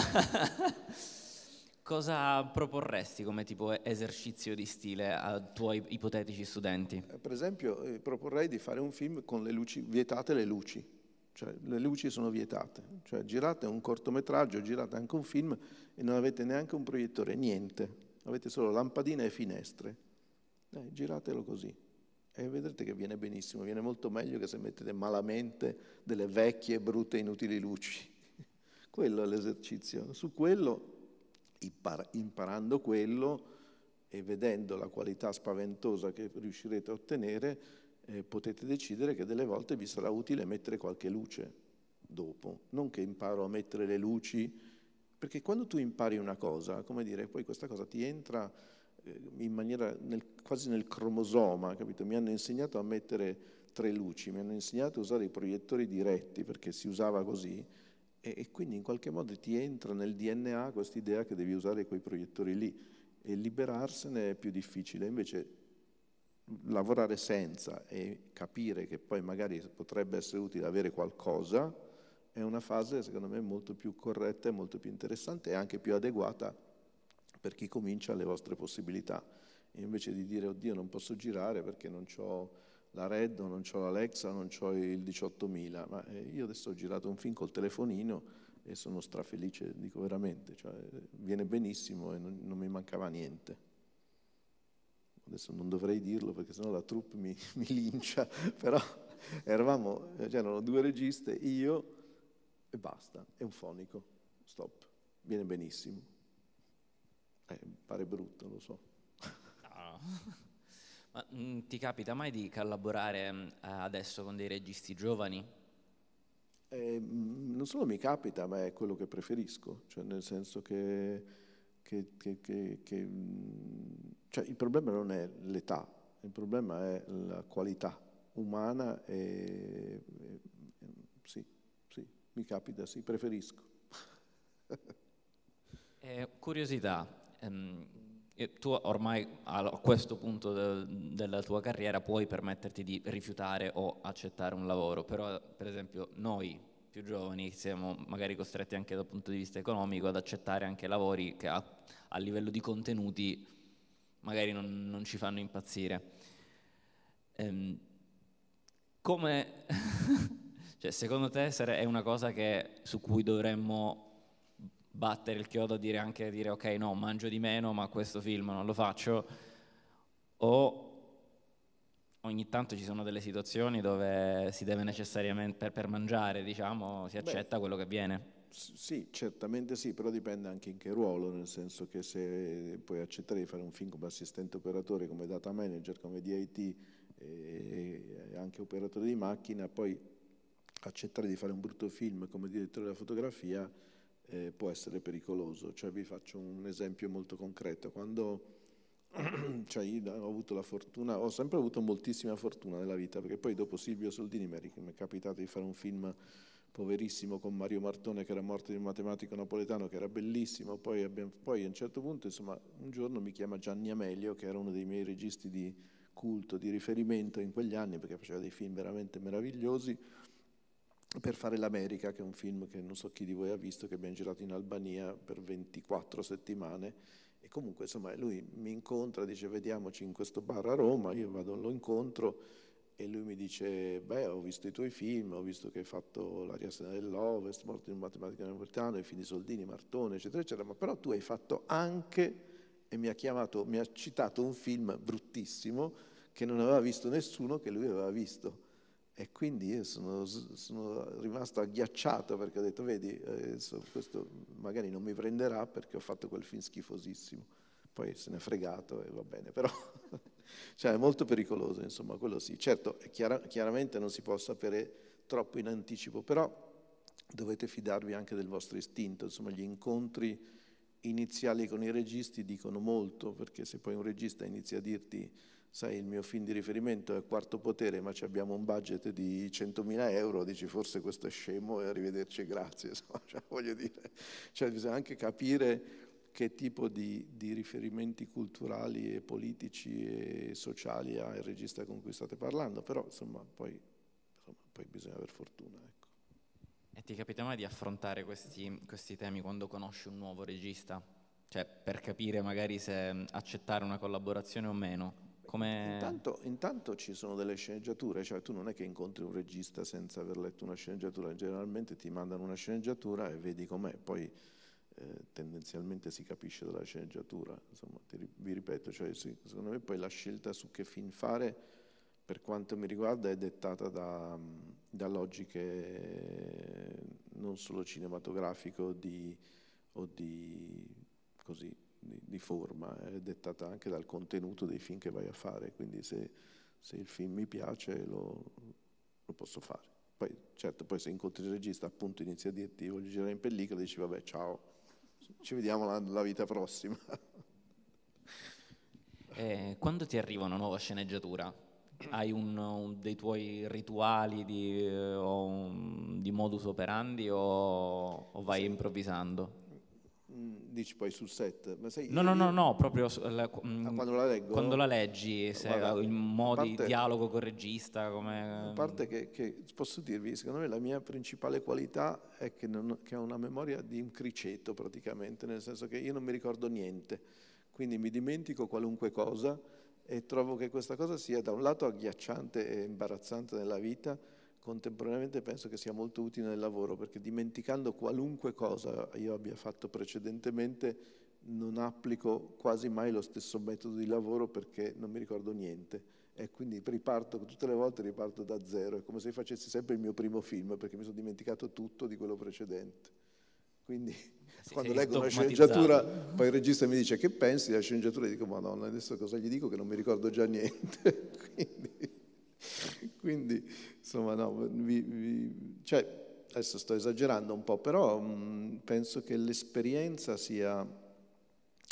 Cosa proporresti come tipo esercizio di stile ai tuoi ipotetici studenti? Eh, per esempio, eh, proporrei di fare un film con le luci, vietate le luci, cioè le luci sono vietate, cioè girate un cortometraggio, girate anche un film e non avete neanche un proiettore, niente, avete solo lampadine e finestre, eh, giratelo così e vedrete che viene benissimo, viene molto meglio che se mettete malamente delle vecchie, brutte, inutili luci. Quello è l'esercizio, su quello, imparando quello e vedendo la qualità spaventosa che riuscirete a ottenere, eh, potete decidere che delle volte vi sarà utile mettere qualche luce dopo, non che imparo a mettere le luci, perché quando tu impari una cosa, come dire, poi questa cosa ti entra eh, in maniera nel, quasi nel cromosoma, capito? Mi hanno insegnato a mettere tre luci, mi hanno insegnato a usare i proiettori diretti perché si usava così, e, e quindi in qualche modo ti entra nel D N A questa idea che devi usare quei proiettori lì, e liberarsene è più difficile. Invece lavorare senza e capire che poi magari potrebbe essere utile avere qualcosa è una fase secondo me molto più corretta e molto più interessante e anche più adeguata per chi comincia alle vostre possibilità. E invece di dire oddio non posso girare perché non ho la Red, non ho l'Alexa, non ho il diciottomila, ma io adesso ho girato un film col telefonino e sono strafelice, dico veramente, cioè, viene benissimo e non, non mi mancava niente. Adesso non dovrei dirlo perché sennò la troupe mi, mi lincia, però eravamo, c'erano due registe, io e basta, è un fonico, stop, viene benissimo. Eh, pare brutto, lo so. No. Ma mh, ti capita mai di collaborare mh, adesso con dei registi giovani? Eh, non solo mi capita, ma è quello che preferisco, cioè nel senso che, che, che, che, che cioè il problema non è l'età, il problema è la qualità umana e, e sì, sì, mi capita, sì, preferisco. Eh, curiosità, ehm, tu ormai a questo punto de- della tua carriera puoi permetterti di rifiutare o accettare un lavoro, però per esempio noi più giovani siamo magari costretti anche dal punto di vista economico ad accettare anche lavori che a, a livello di contenuti magari non, non ci fanno impazzire. Ehm, come, cioè, secondo te è una cosa che, su cui dovremmo battere il chiodo, dire anche dire ok, no, mangio di meno, ma questo film non lo faccio, o ogni tanto ci sono delle situazioni dove si deve necessariamente, per, per mangiare, diciamo, si accetta Beh, quello che viene? Sì, certamente sì, però dipende anche in che ruolo, nel senso che se puoi accettare di fare un film come assistente operatore, come data manager, come D I T e anche operatore di macchina, poi accettare di fare un brutto film come direttore della fotografia eh, può essere pericoloso. Cioè vi faccio un esempio molto concreto. Quando cioè io ho avuto la fortuna, ho sempre avuto moltissima fortuna nella vita, perché poi dopo Silvio Soldini mi è capitato di fare un film poverissimo con Mario Martone, che era morto di un matematico napoletano, che era bellissimo. Poi, abbiamo, poi a un certo punto, insomma, un giorno mi chiama Gianni Amelio, che era uno dei miei registi di culto, di riferimento in quegli anni, perché faceva dei film veramente meravigliosi, per fare L'America, che è un film che non so chi di voi ha visto, che abbiamo girato in Albania per ventiquattro settimane. E comunque, insomma, lui mi incontra, dice vediamoci in questo bar a Roma, io vado, lo incontro e lui mi dice, beh, ho visto i tuoi film, ho visto che hai fatto L'aria sera dell'Ovest, Morto in un matematico napoletano, i film di Soldini, Martone, eccetera, eccetera, ma però tu hai fatto anche, e mi ha chiamato, mi ha citato un film bruttissimo che non aveva visto nessuno, che lui aveva visto. E quindi io sono, sono rimasto agghiacciato, perché ho detto, vedi, eh, questo magari non mi prenderà perché ho fatto quel film schifosissimo. Poi se n'è fregato e va bene, però cioè è molto pericoloso, insomma, quello sì. Certo, chiara, chiaramente non si può sapere troppo in anticipo, però dovete fidarvi anche del vostro istinto. Insomma, gli incontri iniziali con i registi dicono molto, perché se poi un regista inizia a dirti, sai, il mio film di riferimento è Quarto Potere, ma abbiamo un budget di centomila euro, dici forse questo è scemo e arrivederci, grazie. Insomma, cioè, voglio dire, cioè, bisogna anche capire che tipo di, di riferimenti culturali e politici e sociali ha il regista con cui state parlando, però insomma poi, insomma, poi bisogna aver fortuna. Ecco. E ti capita mai di affrontare questi, questi temi quando conosci un nuovo regista? Cioè per capire magari se accettare una collaborazione o meno? Come... Intanto, intanto ci sono delle sceneggiature, cioè tu non è che incontri un regista senza aver letto una sceneggiatura, generalmente ti mandano una sceneggiatura e vedi com'è, poi eh, tendenzialmente si capisce dalla sceneggiatura, insomma, ti, vi ripeto, cioè, sì, secondo me poi la scelta su che film fare, per quanto mi riguarda, è dettata da, da logiche non solo cinematografiche o di, o di così, Di, di forma, è dettata anche dal contenuto dei film che vai a fare, quindi se, se il film mi piace lo, lo posso fare. Poi certo, poi se incontri il regista appunto inizia a dirti voglio girare in pellicola, dici vabbè ciao, ci vediamo la, la vita prossima. Eh, quando ti arriva una nuova sceneggiatura, hai un, un dei tuoi rituali di, eh, o un, di modus operandi o, o vai Sì. improvvisando? Dici poi sul set, ma sai, No, io, no, no, io, no, proprio la, ah, quando la leggo? quando la leggi, se Guarda, in a modi parte, dialogo col regista, come... a parte che, che posso dirvi, secondo me la mia principale qualità è che, non, che ho una memoria di un criceto praticamente, nel senso che io non mi ricordo niente, quindi mi dimentico qualunque cosa e trovo che questa cosa sia da un lato agghiacciante e imbarazzante nella vita, contemporaneamente penso che sia molto utile nel lavoro, perché dimenticando qualunque cosa io abbia fatto precedentemente non applico quasi mai lo stesso metodo di lavoro perché non mi ricordo niente e quindi riparto, tutte le volte riparto da zero, è come se facessi sempre il mio primo film perché mi sono dimenticato tutto di quello precedente. Quindi sì, quando leggo una sceneggiatura, poi il regista mi dice che pensi della sceneggiatura e dico madonna adesso cosa gli dico che non mi ricordo già niente. quindi, quindi insomma no, vi, vi, cioè, adesso sto esagerando un po', però mh, penso che l'esperienza sia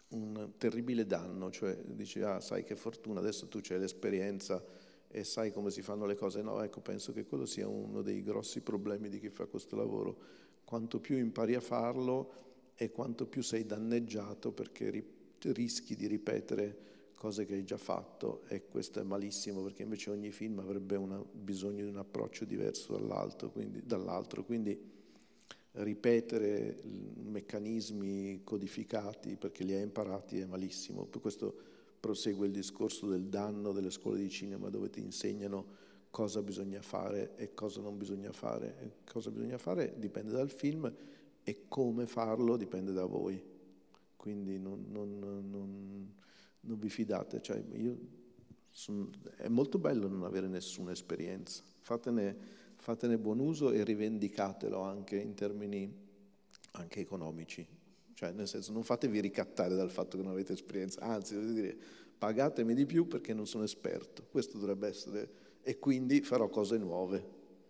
un terribile danno, cioè dici, ah, sai che fortuna, adesso tu c'hai l'esperienza e sai come si fanno le cose. No, ecco, penso che quello sia uno dei grossi problemi di chi fa questo lavoro. Quanto più impari a farlo e quanto più sei danneggiato perché ri- rischi di ripetere cose che hai già fatto, e questo è malissimo, perché invece ogni film avrebbe una, bisogno di un approccio diverso dall'altro, quindi, dall'altro, quindi ripetere meccanismi codificati perché li hai imparati è malissimo. Per questo prosegue il discorso del danno delle scuole di cinema, dove ti insegnano cosa bisogna fare e cosa non bisogna fare. E cosa bisogna fare dipende dal film e come farlo dipende da voi. Quindi non, non, non, non vi fidate. Cioè, io son, è molto bello non avere nessuna esperienza. Fatene Fatene buon uso e rivendicatelo anche in termini anche economici. Cioè, nel senso, non fatevi ricattare dal fatto che non avete esperienza, anzi, devo dire, pagatemi di più perché non sono esperto. Questo dovrebbe essere, e quindi farò cose nuove.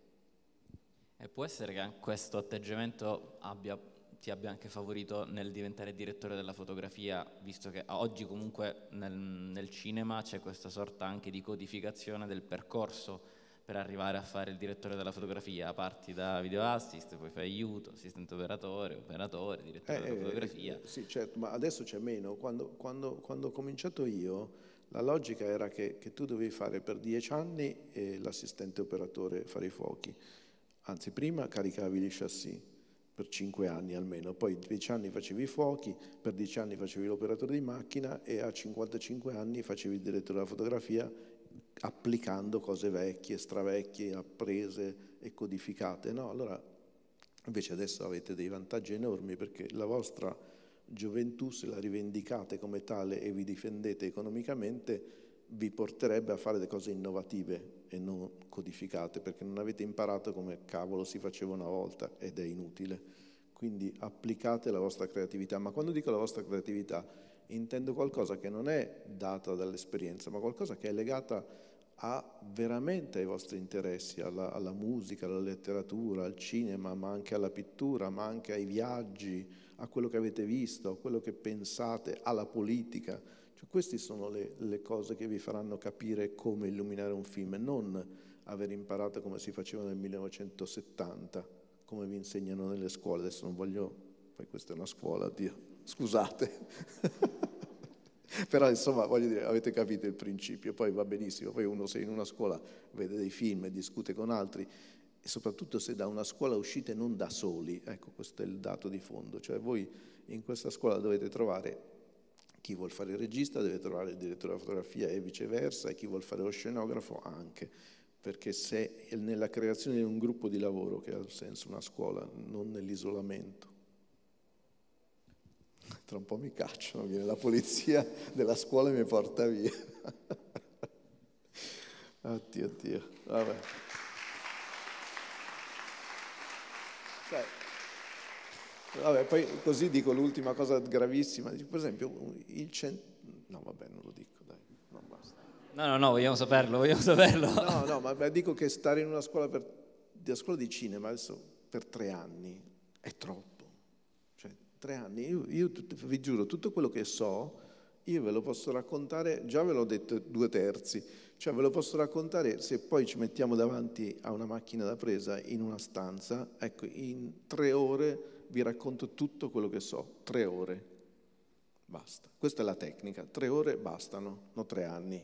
E può essere che questo atteggiamento abbia, ti abbia anche favorito nel diventare direttore della fotografia, visto che oggi comunque nel, nel cinema c'è questa sorta anche di codificazione del percorso per arrivare a fare il direttore della fotografia. Parti da video assist, poi fai aiuto, assistente operatore, operatore, direttore Eh, della fotografia. Eh, sì, certo, ma adesso c'è meno. Quando, quando, quando ho cominciato io, la logica era che, che tu dovevi fare per dieci anni eh, l'assistente operatore, fare i fuochi. Anzi, prima caricavi gli chassis per cinque anni almeno, poi dieci anni facevi i fuochi, per dieci anni facevi l'operatore di macchina e a cinquantacinque anni facevi il direttore della fotografia, applicando cose vecchie, stravecchie, apprese e codificate. No, allora invece adesso avete dei vantaggi enormi, perché la vostra gioventù, se la rivendicate come tale e vi difendete economicamente, vi porterebbe a fare delle cose innovative e non codificate, perché non avete imparato come cavolo si faceva una volta ed è inutile. Quindi applicate la vostra creatività, ma quando dico la vostra creatività intendo qualcosa che non è data dall'esperienza, ma qualcosa che è legata a veramente ai vostri interessi, alla, alla musica, alla letteratura, al cinema, ma anche alla pittura, ma anche ai viaggi, a quello che avete visto, a quello che pensate, alla politica. Cioè, queste sono le, le cose che vi faranno capire come illuminare un film, non aver imparato come si faceva nel millenovecentosettanta, come vi insegnano nelle scuole. Adesso non voglio, poi questa è una scuola, Dio, scusate. Però insomma, voglio dire, avete capito il principio, poi va benissimo, poi uno se in una scuola vede dei film e discute con altri, e soprattutto se da una scuola uscite non da soli, ecco, questo è il dato di fondo, cioè voi in questa scuola dovete trovare chi vuol fare il regista, deve trovare il direttore della fotografia e viceversa, e chi vuol fare lo scenografo anche, perché se è nella creazione di un gruppo di lavoro che ha senso una scuola, non nell'isolamento. Tra un po' mi cacciano, viene la polizia della scuola e mi porta via. Oddio, oddio. Vabbè. Sai, vabbè, poi così dico l'ultima cosa gravissima. Per esempio, il cent... No, vabbè, non lo dico, dai, non basta. No, no, no, vogliamo saperlo, vogliamo saperlo. No, no, ma dico che stare in una scuola, per, una scuola di cinema adesso per tre anni è troppo. Tre anni, io, io vi giuro, tutto quello che so, io ve lo posso raccontare, già ve l'ho detto due terzi, cioè ve lo posso raccontare se poi ci mettiamo davanti a una macchina da presa in una stanza, ecco, in tre ore vi racconto tutto quello che so, tre ore, basta. Questa è la tecnica, tre ore bastano, non tre anni.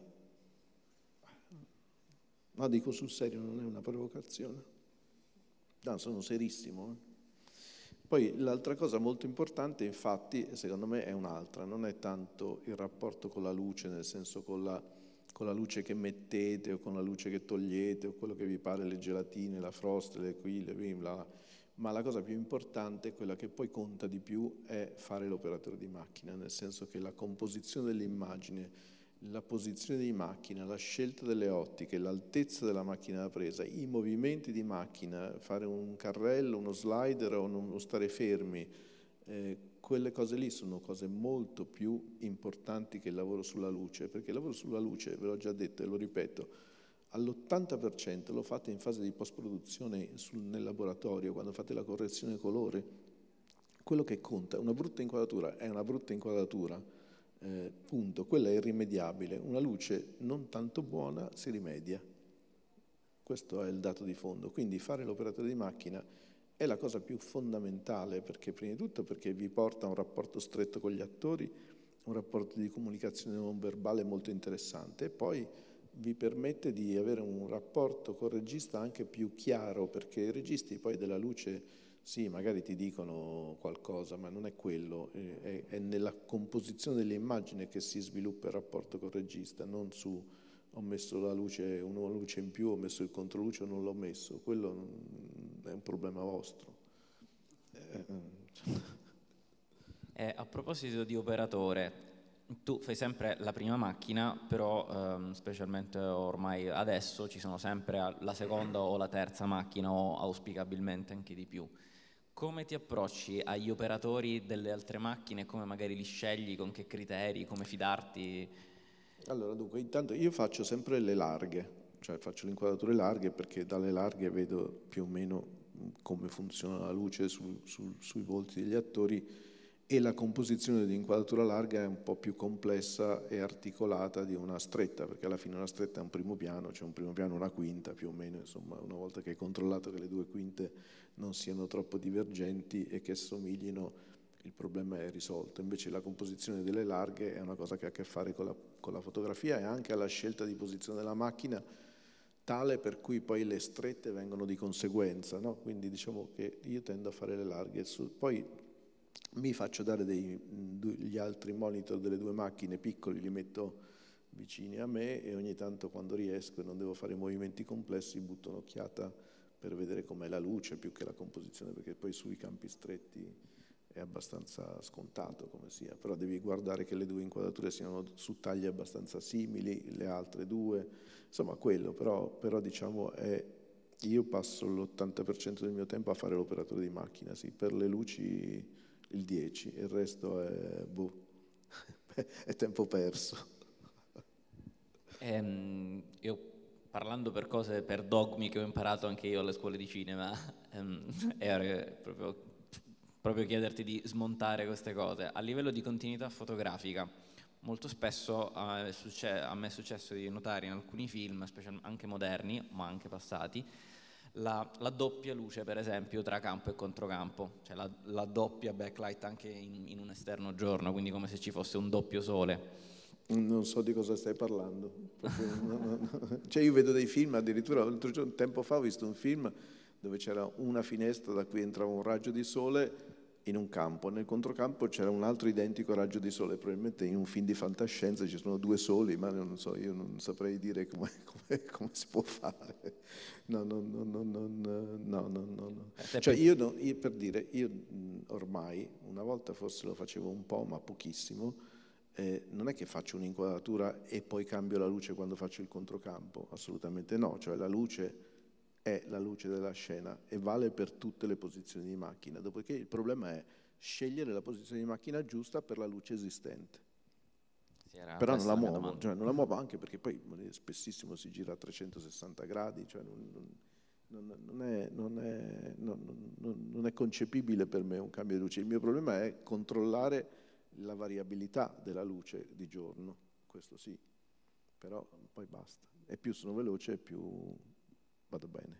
No, dico sul serio, non è una provocazione. No, sono serissimo, eh. Poi l'altra cosa molto importante, infatti, secondo me è un'altra, non è tanto il rapporto con la luce, nel senso con la, con la luce che mettete o con la luce che togliete o quello che vi pare, le gelatine, la frost, le qui, le bim, bla, bla. Ma la cosa più importante, quella che poi conta di più, è fare l'operatore di macchina, nel senso che la composizione dell'immagine, la posizione di macchina, la scelta delle ottiche, l'altezza della macchina da presa, i movimenti di macchina, fare un carrello, uno slider o uno stare fermi, eh, quelle cose lì sono cose molto più importanti che il lavoro sulla luce, perché il lavoro sulla luce, ve l'ho già detto e lo ripeto, all'ottanta per cento lo fate in fase di post-produzione sul, nel laboratorio, quando fate la correzione colore. Quello che conta, una brutta inquadratura è una brutta inquadratura, eh, punto, quella è irrimediabile. Una luce non tanto buona si rimedia. Questo è il dato di fondo. Quindi fare l'operatore di macchina è la cosa più fondamentale, perché prima di tutto perché vi porta a un rapporto stretto con gli attori, un rapporto di comunicazione non verbale molto interessante, e poi vi permette di avere un rapporto col regista anche più chiaro, perché i registi poi della luce, sì, magari ti dicono qualcosa, ma non è quello, è, è nella composizione delle immagini che si sviluppa il rapporto col regista, non su ho messo la luce, una luce in più, ho messo il controluce o non l'ho messo, quello è un problema vostro. Eh, Eh, a proposito di operatore, tu fai sempre la prima macchina, però ehm, specialmente ormai adesso ci sono sempre la seconda o la terza macchina, o auspicabilmente anche di più. Come ti approcci agli operatori delle altre macchine? Come magari li scegli? Con che criteri? Come fidarti? Allora, dunque, intanto io faccio sempre le larghe, cioè faccio le inquadrature larghe perché dalle larghe vedo più o meno come funziona la luce sul, sul, sui volti degli attori, e la composizione di inquadratura larga è un po' più complessa e articolata di una stretta, perché alla fine una stretta è un primo piano, c'è un primo piano, una quinta più o meno, insomma, una volta che hai controllato che le due quinte non siano troppo divergenti e che somiglino, il problema è risolto. Invece la composizione delle larghe è una cosa che ha a che fare con la, con la fotografia e anche alla scelta di posizione della macchina, tale per cui poi le strette vengono di conseguenza, no? Quindi diciamo che io tendo a fare le larghe. Poi mi faccio dare dei, gli altri monitor delle due macchine piccoli, li metto vicini a me e ogni tanto quando riesco e non devo fare movimenti complessi butto un'occhiata per vedere com'è la luce più che la composizione, perché poi sui campi stretti è abbastanza scontato come sia, però devi guardare che le due inquadrature siano su taglie abbastanza simili, le altre due, insomma quello, però, però diciamo è, io passo l'ottanta per cento del mio tempo a fare l'operatore di macchina, sì, per le luci il dieci, il resto è, boh, è tempo perso. Ehm, io parlando per cose, per dogmi che ho imparato anche io alle scuole di cinema, ehm, era proprio proprio chiederti di smontare queste cose. A livello di continuità fotografica, molto spesso eh, succe- a me è successo di notare in alcuni film, specialmente anche moderni, ma anche passati, la, la doppia luce, per esempio, tra campo e controcampo, cioè la, la doppia backlight anche in, in un esterno giorno, quindi come se ci fosse un doppio sole. Non so di cosa stai parlando. Proprio, no, no, no. Cioè io vedo dei film, addirittura l'altro giorno, tempo fa ho visto un film dove c'era una finestra da cui entrava un raggio di sole in un campo, nel controcampo c'era un altro identico raggio di sole, probabilmente in un film di fantascienza ci sono due soli, ma non so, io non saprei dire come, come, come si può fare. No, no, no, no, no, no, no, no, no. Cioè io, no, io per dire, io ormai, una volta forse lo facevo un po', ma pochissimo, Eh, non è che faccio un'inquadratura e poi cambio la luce quando faccio il controcampo, assolutamente no, cioè la luce è la luce della scena e vale per tutte le posizioni di macchina, dopodiché il problema è scegliere la posizione di macchina giusta per la luce esistente. Sì, era Però non la questa la mia muovo, domanda. cioè non la muovo anche perché poi spessissimo si gira a trecentosessanta gradi, cioè non, non, non, è, non, è, non, non, non è concepibile per me un cambio di luce. Il mio problema è controllare la variabilità della luce di giorno, questo sì, però poi basta. E più sono veloce, più vado bene.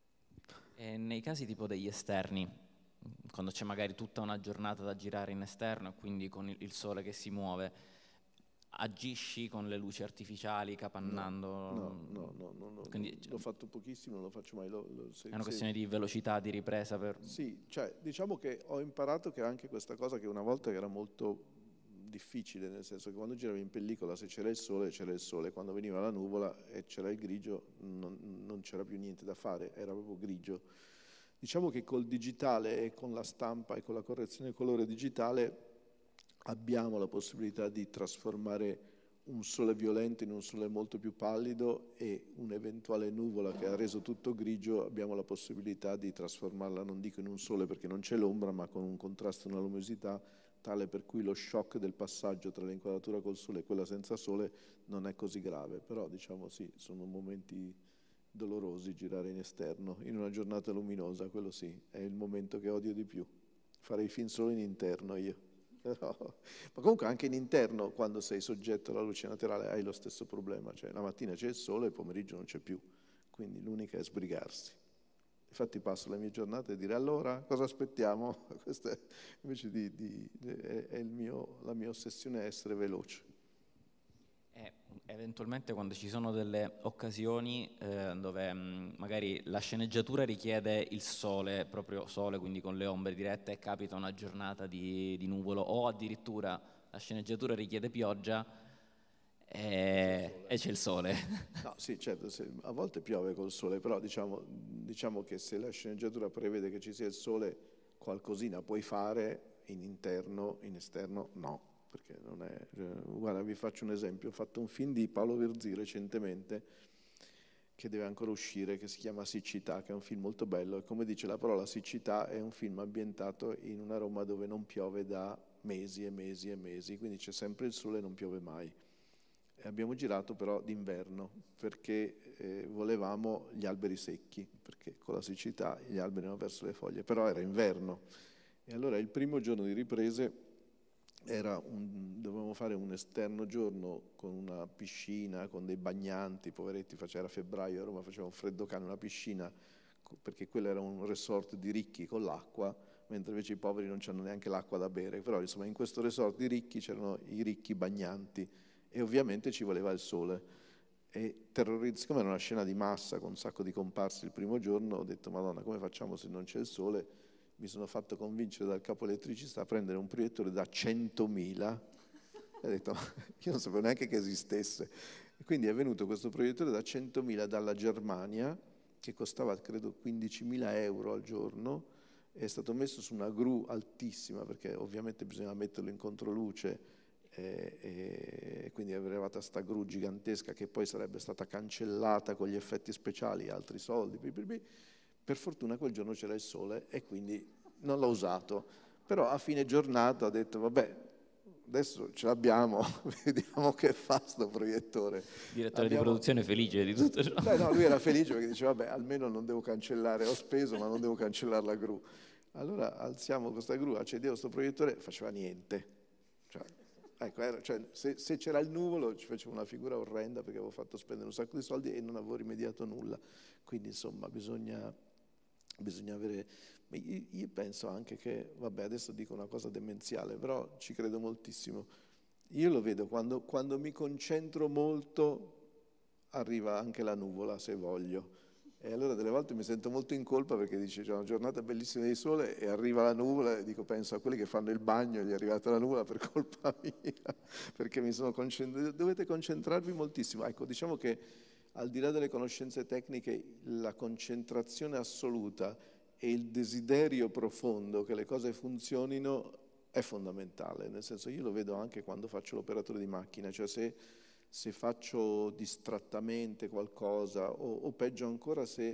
E nei casi tipo degli esterni, quando c'è magari tutta una giornata da girare in esterno e quindi con il, il sole che si muove, agisci con le luci artificiali capannando? No, no, no, no, no, Quindi l'ho fatto pochissimo, non lo faccio mai. Lo, lo, se, è una se, questione di velocità, di ripresa per... Sì, cioè diciamo che ho imparato che anche questa cosa che una volta era molto difficile, nel senso che quando giravi in pellicola se c'era il sole c'era il sole, quando veniva la nuvola e c'era il grigio non, non c'era più niente da fare, era proprio grigio. Diciamo che col digitale e con la stampa e con la correzione colore digitale abbiamo la possibilità di trasformare un sole violento in un sole molto più pallido e un'eventuale nuvola che ha reso tutto grigio, abbiamo la possibilità di trasformarla, non dico in un sole perché non c'è l'ombra, ma con un contrasto e una luminosità tale per cui lo shock del passaggio tra l'inquadratura col sole e quella senza sole non è così grave. Però diciamo sì, sono momenti dolorosi girare in esterno, in una giornata luminosa, quello sì, è il momento che odio di più. Farei film solo in interno io. Però, ma comunque anche in interno, quando sei soggetto alla luce naturale, hai lo stesso problema, cioè la mattina c'è il sole e il pomeriggio non c'è più, quindi l'unica è sbrigarsi. Infatti passo le mie giornate a dire allora cosa aspettiamo? Questa è, invece di, di, è, è il mio, la mia ossessione è essere veloce. E eventualmente quando ci sono delle occasioni eh, dove mh, magari la sceneggiatura richiede il sole, proprio sole, quindi con le ombre dirette, e capita una giornata di, di nuvolo, o addirittura la sceneggiatura richiede pioggia e, e c'è il sole. No, sì, certo, se, a volte piove col sole, però diciamo, diciamo che se la sceneggiatura prevede che ci sia il sole, qualcosina puoi fare in interno, in esterno no. Perché non è, guarda, vi faccio un esempio, ho fatto un film di Paolo Virzì recentemente che deve ancora uscire, che si chiama Siccità, che è un film molto bello, e come dice la parola siccità è un film ambientato in una Roma dove non piove da mesi e mesi e mesi, quindi c'è sempre il sole e non piove mai. E abbiamo girato però d'inverno perché eh, volevamo gli alberi secchi, perché con la siccità gli alberi hanno perso le foglie, però era inverno. E allora il primo giorno di riprese era un, dovevamo fare un esterno giorno con una piscina, con dei bagnanti, poveretti, faceva febbraio, a Roma faceva un freddo cane, una piscina, perché quello era un resort di ricchi con l'acqua, mentre invece i poveri non hanno neanche l'acqua da bere, però insomma in questo resort di ricchi c'erano i ricchi bagnanti e ovviamente ci voleva il sole. E terrorizzato, siccome era una scena di massa con un sacco di comparsi il primo giorno, ho detto Madonna, come facciamo se non c'è il sole? Mi sono fatto convincere dal capo elettricista a prendere un proiettore da centomila e ho detto, io non sapevo neanche che esistesse. E quindi è venuto questo proiettore da centomila dalla Germania, che costava credo quindicimila euro al giorno, è stato messo su una gru altissima, perché ovviamente bisognava metterlo in controluce, e, e quindi è arrivata sta gru gigantesca che poi sarebbe stata cancellata con gli effetti speciali, altri soldi, bli bli bli. Per fortuna quel giorno c'era il sole e quindi non l'ho usato, però a fine giornata ho detto vabbè, adesso ce l'abbiamo, vediamo che fa sto proiettore. Direttore Abbiamo... di produzione felice di tutto ciò. Beh, no, lui era felice perché diceva vabbè, almeno non devo cancellare, ho speso ma non devo cancellare la gru. Allora alziamo questa gru, accendevo sto proiettore, faceva niente. Cioè, ecco, era, cioè, se, se c'era il nuvolo ci facevo una figura orrenda perché avevo fatto spendere un sacco di soldi e non avevo rimediato nulla. Quindi insomma bisogna... Bisogna avere, io penso anche che, vabbè adesso dico una cosa demenziale, però ci credo moltissimo, io lo vedo quando, quando mi concentro molto arriva anche la nuvola se voglio, e allora delle volte mi sento molto in colpa perché dice c'è una giornata bellissima di sole e arriva la nuvola e dico penso a quelli che fanno il bagno e gli è arrivata la nuvola per colpa mia, perché mi sono concentrato, dovete concentrarvi moltissimo, ecco diciamo che al di là delle conoscenze tecniche, la concentrazione assoluta e il desiderio profondo che le cose funzionino è fondamentale, nel senso io lo vedo anche quando faccio l'operatore di macchina, cioè se, se faccio distrattamente qualcosa o, o peggio ancora se,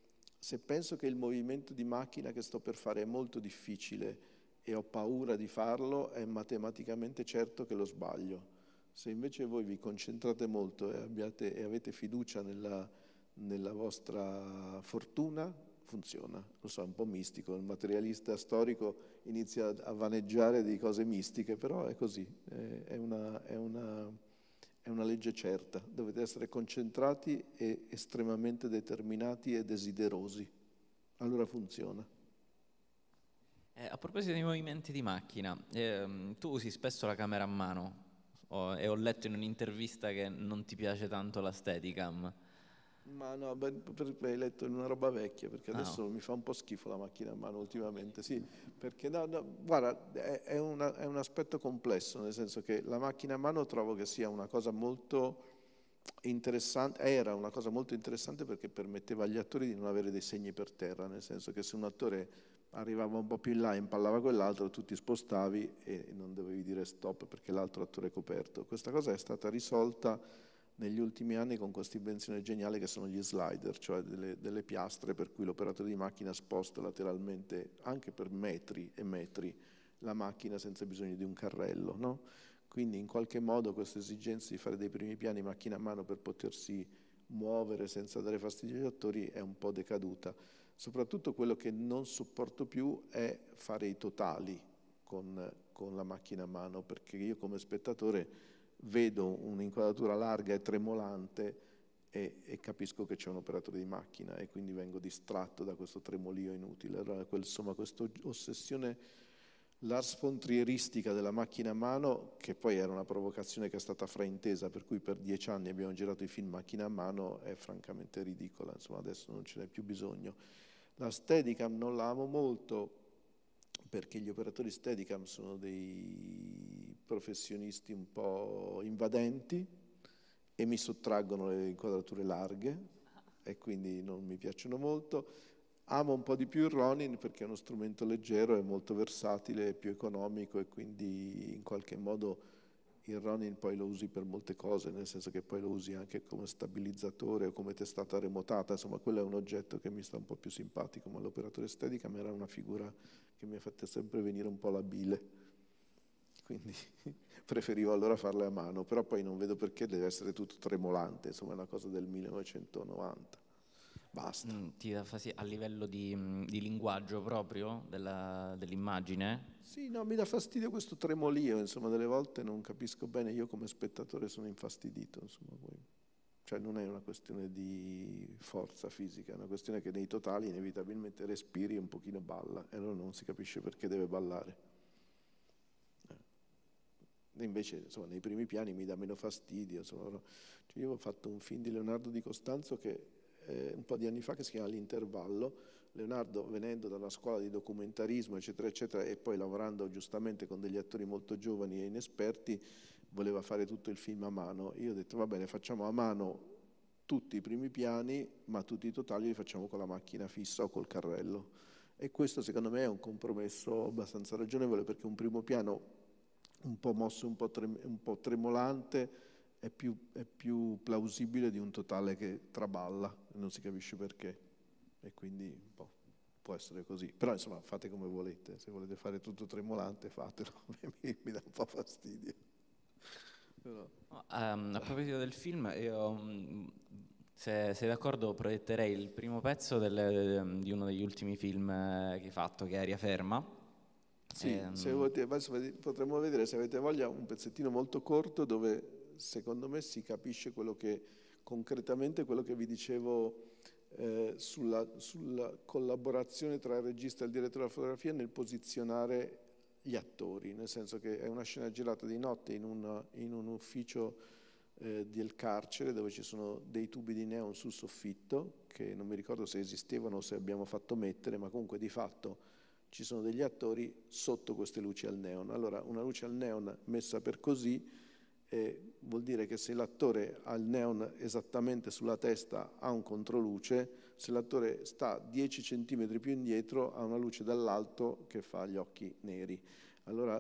se penso che il movimento di macchina che sto per fare è molto difficile e ho paura di farlo, è matematicamente certo che lo sbaglio. Se invece voi vi concentrate molto e, abbiate, e avete fiducia nella, nella vostra fortuna, funziona. Lo so, è un po' mistico, il materialista storico inizia a vaneggiare di cose mistiche, però è così, è una, è una, è una legge certa. Dovete essere concentrati e estremamente determinati e desiderosi. Allora funziona. Eh, a proposito dei movimenti di macchina, ehm, tu usi spesso la camera a mano. Oh, e ho letto in un'intervista che non ti piace tanto la Steadicam. Ma no, beh, per, hai letto in una roba vecchia, perché adesso Ah, no. mi fa un po' schifo la macchina a mano ultimamente, sì, perché no, no, guarda, è, è, una, è un aspetto complesso, nel senso che la macchina a mano trovo che sia una cosa molto interessante, era una cosa molto interessante perché permetteva agli attori di non avere dei segni per terra, nel senso che se un attore arrivava un po' più in là e impallava quell'altro, tu ti spostavi e non dovevi dire stop perché l'altro attore è coperto. Questa cosa è stata risolta negli ultimi anni con questa invenzione geniale che sono gli slider, cioè delle, delle piastre per cui l'operatore di macchina sposta lateralmente, anche per metri e metri, la macchina senza bisogno di un carrello, no? Quindi in qualche modo questa esigenza di fare dei primi piani macchina a mano per potersi muovere senza dare fastidio agli attori è un po' decaduta. Soprattutto quello che non sopporto più è fare i totali con con la macchina a mano, perché io come spettatore vedo un'inquadratura larga e tremolante e, e capisco che c'è un operatore di macchina e quindi vengo distratto da questo tremolio inutile. Allora, quel, insomma, questa ossessione Lars von Trieristica della macchina a mano, che poi era una provocazione che è stata fraintesa, per cui per dieci anni abbiamo girato i film macchina a mano, è francamente ridicola, insomma adesso non ce n'è più bisogno. La Steadicam non la amo molto perché gli operatori Steadicam sono dei professionisti un po' invadenti e mi sottraggono le inquadrature larghe e quindi non mi piacciono molto. Amo un po' di più il Ronin perché è uno strumento leggero, è molto versatile, è più economico e quindi in qualche modo il Ronin poi lo usi per molte cose, nel senso che poi lo usi anche come stabilizzatore o come testata remotata, insomma quello è un oggetto che mi sta un po' più simpatico, ma l'operatore Steadicam era una figura che mi ha fatto sempre venire un po' la bile, quindi preferivo allora farle a mano, però poi non vedo perché deve essere tutto tremolante, insomma è una cosa del millenovecentonovanta. Basta. Mm, ti dà fastidio a livello di, di linguaggio proprio della, dell'immagine? Sì, no, mi dà fastidio questo tremolio, insomma, delle volte non capisco bene, io come spettatore sono infastidito, insomma, poi. Cioè non è una questione di forza fisica, è una questione che nei totali inevitabilmente respiri e un pochino balla, e allora non si capisce perché deve ballare. E invece, insomma, nei primi piani mi dà meno fastidio, insomma, cioè, io ho fatto un film di Leonardo Di Costanzo che eh, un po' di anni fa che si chiama L'Intervallo. Leonardo, venendo da una scuola di documentarismo eccetera eccetera e poi lavorando giustamente con degli attori molto giovani e inesperti, voleva fare tutto il film a mano. Io ho detto va bene, facciamo a mano tutti i primi piani, ma tutti i totali li facciamo con la macchina fissa o col carrello, e questo secondo me è un compromesso abbastanza ragionevole, perché un primo piano un po' mosso, un po', trem- un po' tremolante è più, è più plausibile di un totale che traballa e non si capisce perché, e quindi boh, può essere così, però insomma fate come volete, se volete fare tutto tremolante fatelo, mi, mi dà un po' fastidio. Però. Um, a proposito del film, io, um, se sei d'accordo, proietterei il primo pezzo del, di uno degli ultimi film eh, che hai fatto, che è Aria Ferma. Sì, Ehm, se volete, potremmo vedere, se avete voglia, un pezzettino molto corto dove secondo me si capisce quello che concretamente quello che vi dicevo eh, sulla, sulla collaborazione tra il regista e il direttore della fotografia nel posizionare gli attori, nel senso che è una scena girata di notte in un, in un ufficio eh, del carcere dove ci sono dei tubi di neon sul soffitto che non mi ricordo se esistevano o se abbiamo fatto mettere, ma comunque di fatto ci sono degli attori sotto queste luci al neon. Allora una luce al neon messa per così eh, vuol dire che se l'attore ha il neon esattamente sulla testa ha un controluce, se l'attore sta dieci centimetri più indietro ha una luce dall'alto che fa gli occhi neri. Allora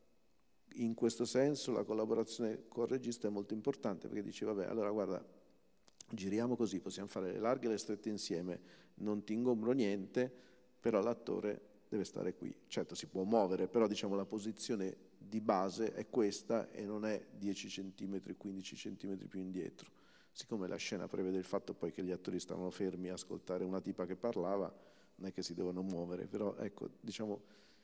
in questo senso la collaborazione col regista è molto importante, perché dice vabbè, allora guarda, giriamo così, possiamo fare le larghe e le strette insieme, non ti ingombro niente, però l'attore deve stare qui. Certo si può muovere, però diciamo la posizione di base è questa e non è dieci centimetri, quindici centimetri più indietro. Siccome la scena prevede il fatto poi che gli attori stavano fermi a ascoltare una tipa che parlava, non è che si devono muovere, però ecco, diciamo,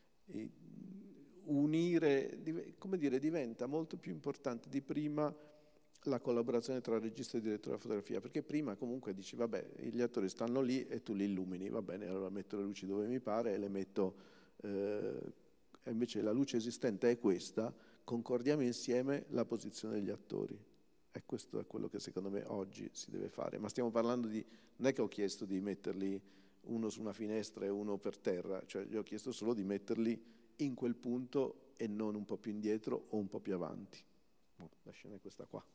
unire, come dire, diventa molto più importante di prima la collaborazione tra regista e direttore della fotografia, perché prima comunque dici vabbè, gli attori stanno lì e tu li illumini, va bene, allora metto le luci dove mi pare e le metto, eh, e invece la luce esistente è questa, concordiamo insieme la posizione degli attori, e questo è quello che secondo me oggi si deve fare, ma stiamo parlando di, non è che ho chiesto di metterli uno su una finestra e uno per terra, cioè gli ho chiesto solo di metterli in quel punto e non un po' più indietro o un po' più avanti. Oh, la scena è questa qua.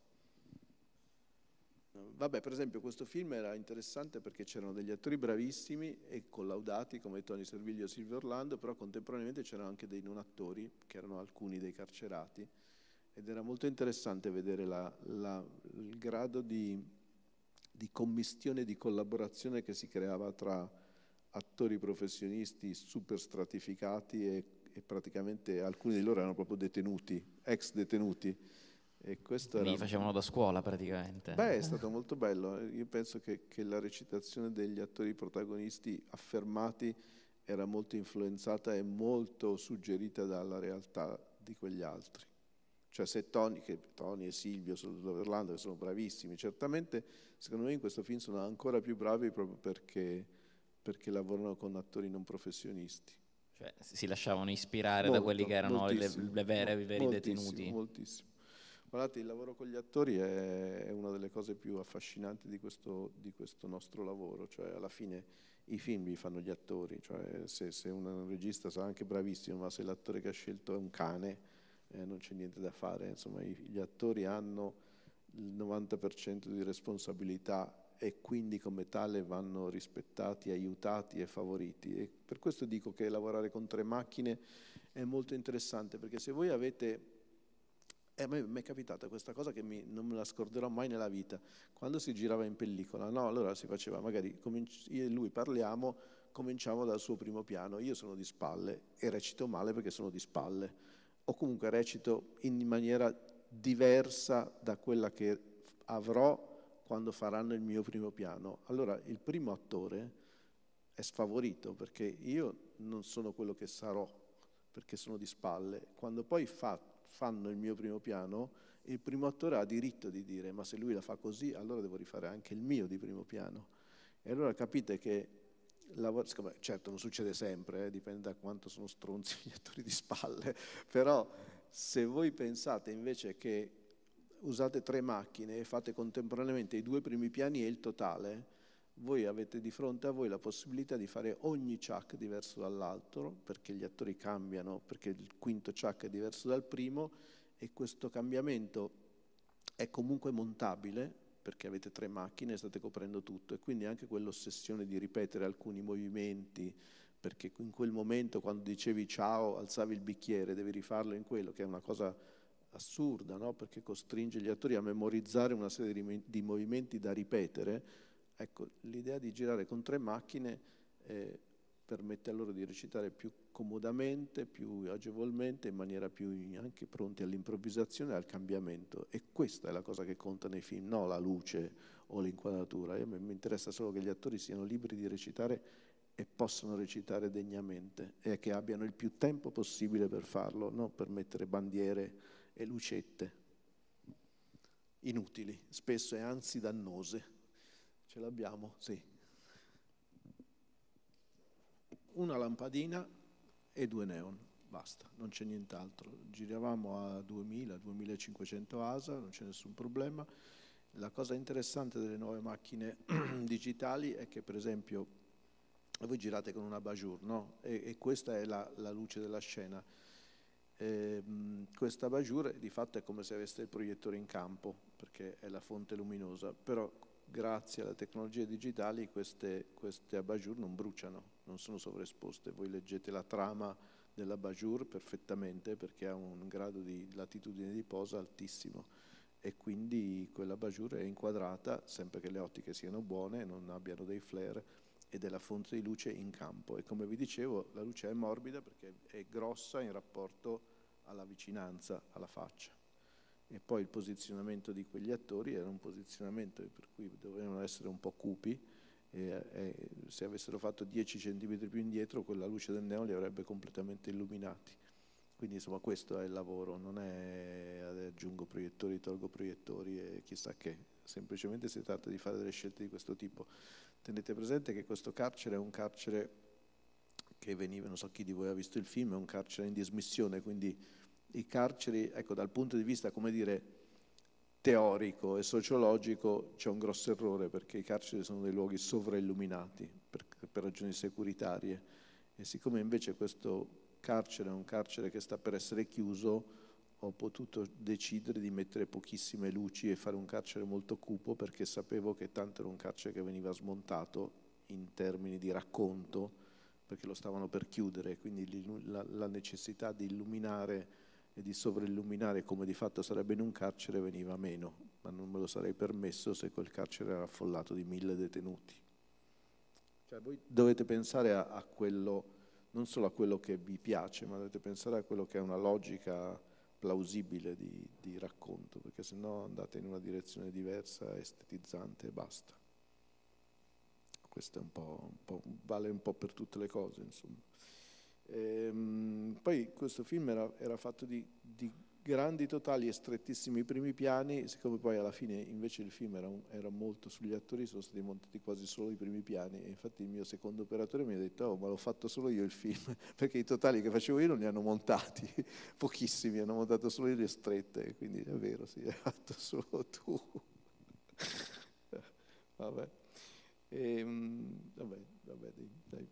Vabbè, per esempio questo film era interessante perché c'erano degli attori bravissimi e collaudati come Tony Servillo e Silvio Orlando, però contemporaneamente c'erano anche dei non attori, che erano alcuni dei carcerati, ed era molto interessante vedere la, la, il grado di, di commistione e di collaborazione che si creava tra attori professionisti super stratificati e, e praticamente alcuni di loro erano proprio detenuti, ex detenuti. E questo li era... facevano da scuola praticamente. Beh, è stato molto bello. Io penso che, che la recitazione degli attori protagonisti affermati era molto influenzata e molto suggerita dalla realtà di quegli altri. Cioè se Tony, che Tony e Silvio Orlando, che sono bravissimi, certamente secondo me in questo film sono ancora più bravi proprio perché, perché lavorano con attori non professionisti. Cioè si lasciavano ispirare Molto, da quelli che erano le, le vere, i veri moltissimo, detenuti. Moltissimo. Guardate, il lavoro con gli attori è, è una delle cose più affascinanti di questo, di questo nostro lavoro, cioè alla fine i film li fanno gli attori, cioè se, se un regista sarà anche bravissimo, ma se l'attore che ha scelto è un cane, eh, non c'è niente da fare. Insomma, i, gli attori hanno il novanta per cento di responsabilità e quindi come tale vanno rispettati, aiutati e favoriti. E per questo dico che lavorare con tre macchine è molto interessante, perché se voi avete... E a me mi è capitata questa cosa che mi, non me la scorderò mai nella vita, quando si girava in pellicola, no? Allora si faceva, magari io e lui parliamo, cominciamo dal suo primo piano, io sono di spalle e recito male perché sono di spalle, o comunque recito in maniera diversa da quella che avrò quando faranno il mio primo piano. Allora il primo attore è sfavorito perché io non sono quello che sarò, perché sono di spalle. Quando poi fa, fanno il mio primo piano, il primo attore ha diritto di dire ma se lui la fa così allora devo rifare anche il mio di primo piano. E allora capite che, certo non succede sempre, eh, dipende da quanto sono stronzi gli attori di spalle, però se voi pensate invece che usate tre macchine e fate contemporaneamente i due primi piani e il totale, voi avete di fronte a voi la possibilità di fare ogni chuck diverso dall'altro, perché gli attori cambiano, perché il quinto chuck è diverso dal primo, e questo cambiamento è comunque montabile, perché avete tre macchine e state coprendo tutto, e quindi anche quell'ossessione di ripetere alcuni movimenti, perché in quel momento quando dicevi ciao, alzavi il bicchiere, devi rifarlo in quello, che è una cosa assurda, no? Perché costringe gli attori a memorizzare una serie di movimenti da ripetere. Ecco, l'idea di girare con tre macchine eh, permette a loro di recitare più comodamente, più agevolmente, in maniera più anche pronti all'improvvisazione e al cambiamento. E questa è la cosa che conta nei film, no la luce o l'inquadratura. A me mi interessa solo che gli attori siano liberi di recitare e possano recitare degnamente e che abbiano il più tempo possibile per farlo, non per mettere bandiere e lucette inutili, spesso e anzi dannose. Ce l'abbiamo? Sì. Una lampadina e due neon, basta, non c'è nient'altro. Giravamo a duemila duemilacinquecento A S A, non c'è nessun problema. La cosa interessante delle nuove macchine digitali è che per esempio voi girate con un abajur, no? E, e questa è la, la luce della scena. Eh, questa abajur di fatto è come se aveste il proiettore in campo, perché è la fonte luminosa, però grazie alle tecnologie digitali queste, queste abajur non bruciano, non sono sovraesposte. Voi leggete la trama dell'abajur perfettamente perché ha un grado di latitudine di posa altissimo e quindi quell'abajur è inquadrata, sempre che le ottiche siano buone, non abbiano dei flare, ed è la fonte di luce in campo. E come vi dicevo, la luce è morbida perché è grossa in rapporto alla vicinanza, alla faccia. E poi il posizionamento di quegli attori era un posizionamento per cui dovevano essere un po' cupi e, e se avessero fatto dieci centimetri più indietro quella luce del neon li avrebbe completamente illuminati. Quindi insomma questo è il lavoro, non è aggiungo proiettori, tolgo proiettori e chissà che, semplicemente si tratta di fare delle scelte di questo tipo. Tenete presente che questo carcere è un carcere che veniva, non so chi di voi ha visto il film, è un carcere in dismissione, quindi i carceri, ecco, dal punto di vista, come dire, teorico e sociologico c'è un grosso errore perché i carceri sono dei luoghi sovrailluminati per, per ragioni securitarie e siccome invece questo carcere è un carcere che sta per essere chiuso, ho potuto decidere di mettere pochissime luci e fare un carcere molto cupo perché sapevo che tanto era un carcere che veniva smontato in termini di racconto perché lo stavano per chiudere, quindi la, la necessità di illuminare e di sovrailluminare come di fatto sarebbe in un carcere veniva meno, ma non me lo sarei permesso se quel carcere era affollato di mille detenuti. Cioè voi dovete pensare a, a quello, non solo a quello che vi piace, ma dovete pensare a quello che è una logica plausibile di, di racconto, perché sennò andate in una direzione diversa, estetizzante e basta. questo è un po', un po', vale un po' per tutte le cose, insomma. Ehm, poi questo film era, era fatto di, di grandi totali e strettissimi primi piani, siccome poi alla fine invece il film era, un, era molto sugli attori, sono stati montati quasi solo i primi piani, e infatti il mio secondo operatore mi ha detto oh, ma l'ho fatto solo io il film, perché i totali che facevo io non li hanno montati, pochissimi, hanno montato solo io le strette, quindi è vero, sì, hai fatto solo tu. Vabbè. E, vabbè, vabbè, dai, dai,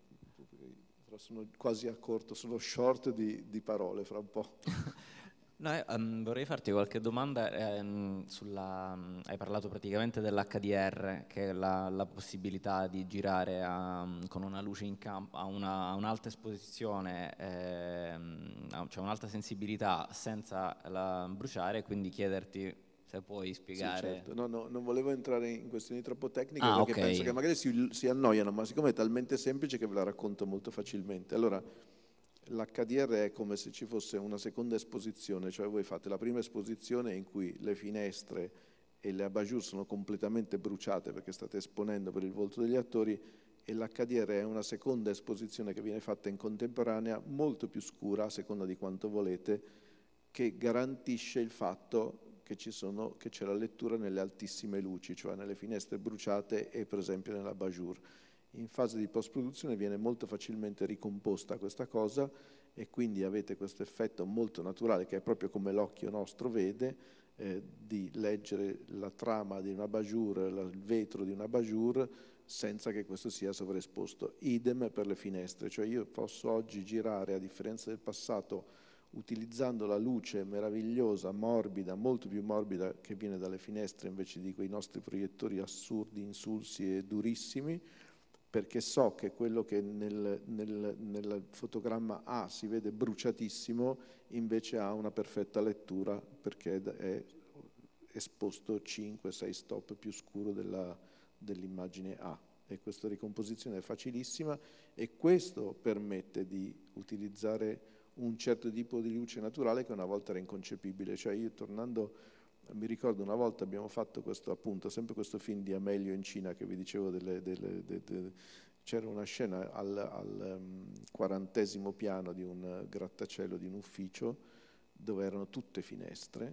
sono quasi a corto, sono short di, di parole fra un po'. No, eh, um, vorrei farti qualche domanda ehm, sulla... um, hai parlato praticamente dell'H D R, che è la, la possibilità di girare a, con una luce in campo a, una, a un'alta esposizione, ehm, a, cioè un'alta sensibilità senza la bruciare, quindi chiederti se puoi spiegare. Sì, certo. No, no, non volevo entrare in questioni troppo tecniche ah, perché okay. penso che magari si, si annoiano, ma siccome è talmente semplice che ve la racconto molto facilmente. Allora, l'H D R è come se ci fosse una seconda esposizione, cioè voi fate la prima esposizione in cui le finestre e le abat-jour sono completamente bruciate perché state esponendo per il volto degli attori, e l'H D R è una seconda esposizione che viene fatta in contemporanea, molto più scura, a seconda di quanto volete, che garantisce il fatto che ci sono, che c'è la lettura nelle altissime luci, cioè nelle finestre bruciate e per esempio nell'abat-jour. In fase di post-produzione viene molto facilmente ricomposta questa cosa e quindi avete questo effetto molto naturale che è proprio come l'occhio nostro vede, eh, di leggere la trama di un abat-jour, il vetro di un abat-jour senza che questo sia sovraesposto. Idem per le finestre, cioè io posso oggi girare, a differenza del passato, utilizzando la luce meravigliosa, morbida, molto più morbida che viene dalle finestre invece di quei nostri proiettori assurdi, insulsi e durissimi, perché so che quello che nel, nel, nel fotogramma A si vede bruciatissimo invece ha una perfetta lettura perché è esposto cinque sei stop più scuro della, dell'immagine A, e questa ricomposizione è facilissima e questo permette di utilizzare un certo tipo di luce naturale che una volta era inconcepibile. Cioè io tornando, mi ricordo una volta abbiamo fatto questo appunto, sempre questo film di Amelio in Cina che vi dicevo, delle, delle, delle, delle, c'era una scena al, al um, quarantesimo piano di un grattacielo di un ufficio dove erano tutte finestre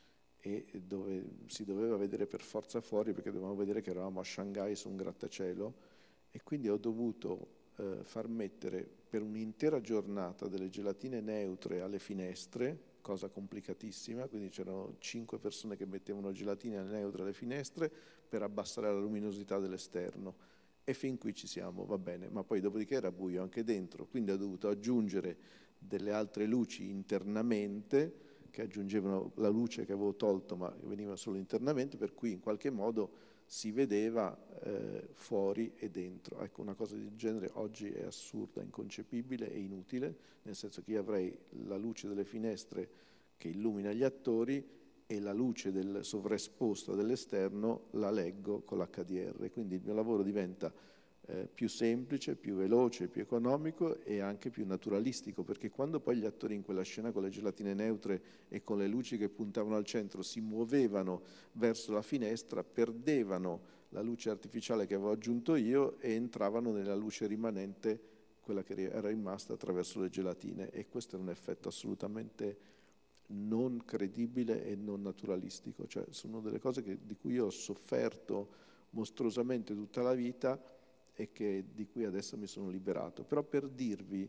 e dove si doveva vedere per forza fuori perché dovevamo vedere che eravamo a Shanghai su un grattacielo, e quindi ho dovuto eh, far mettere per un'intera giornata delle gelatine neutre alle finestre, cosa complicatissima, quindi c'erano cinque persone che mettevano gelatine neutre alle finestre per abbassare la luminosità dell'esterno, e fin qui ci siamo, va bene, ma poi dopodiché era buio anche dentro, quindi ho dovuto aggiungere delle altre luci internamente che aggiungevano la luce che avevo tolto ma veniva solo internamente, per cui in qualche modo si vedeva eh, fuori e dentro. Ecco, una cosa del genere oggi è assurda, inconcepibile e inutile, nel senso che io avrei la luce delle finestre che illumina gli attori e la luce del sovraesposta dell'esterno la leggo con l'H D R, quindi il mio lavoro diventa eh, più semplice, più veloce, più economico e anche più naturalistico, perché quando poi gli attori in quella scena con le gelatine neutre e con le luci che puntavano al centro si muovevano verso la finestra, perdevano la luce artificiale che avevo aggiunto io e entravano nella luce rimanente, quella che era rimasta attraverso le gelatine, e questo è un effetto assolutamente non credibile e non naturalistico, cioè sono delle cose che, di cui io ho sofferto mostruosamente tutta la vita e che, di cui adesso mi sono liberato. Però per dirvi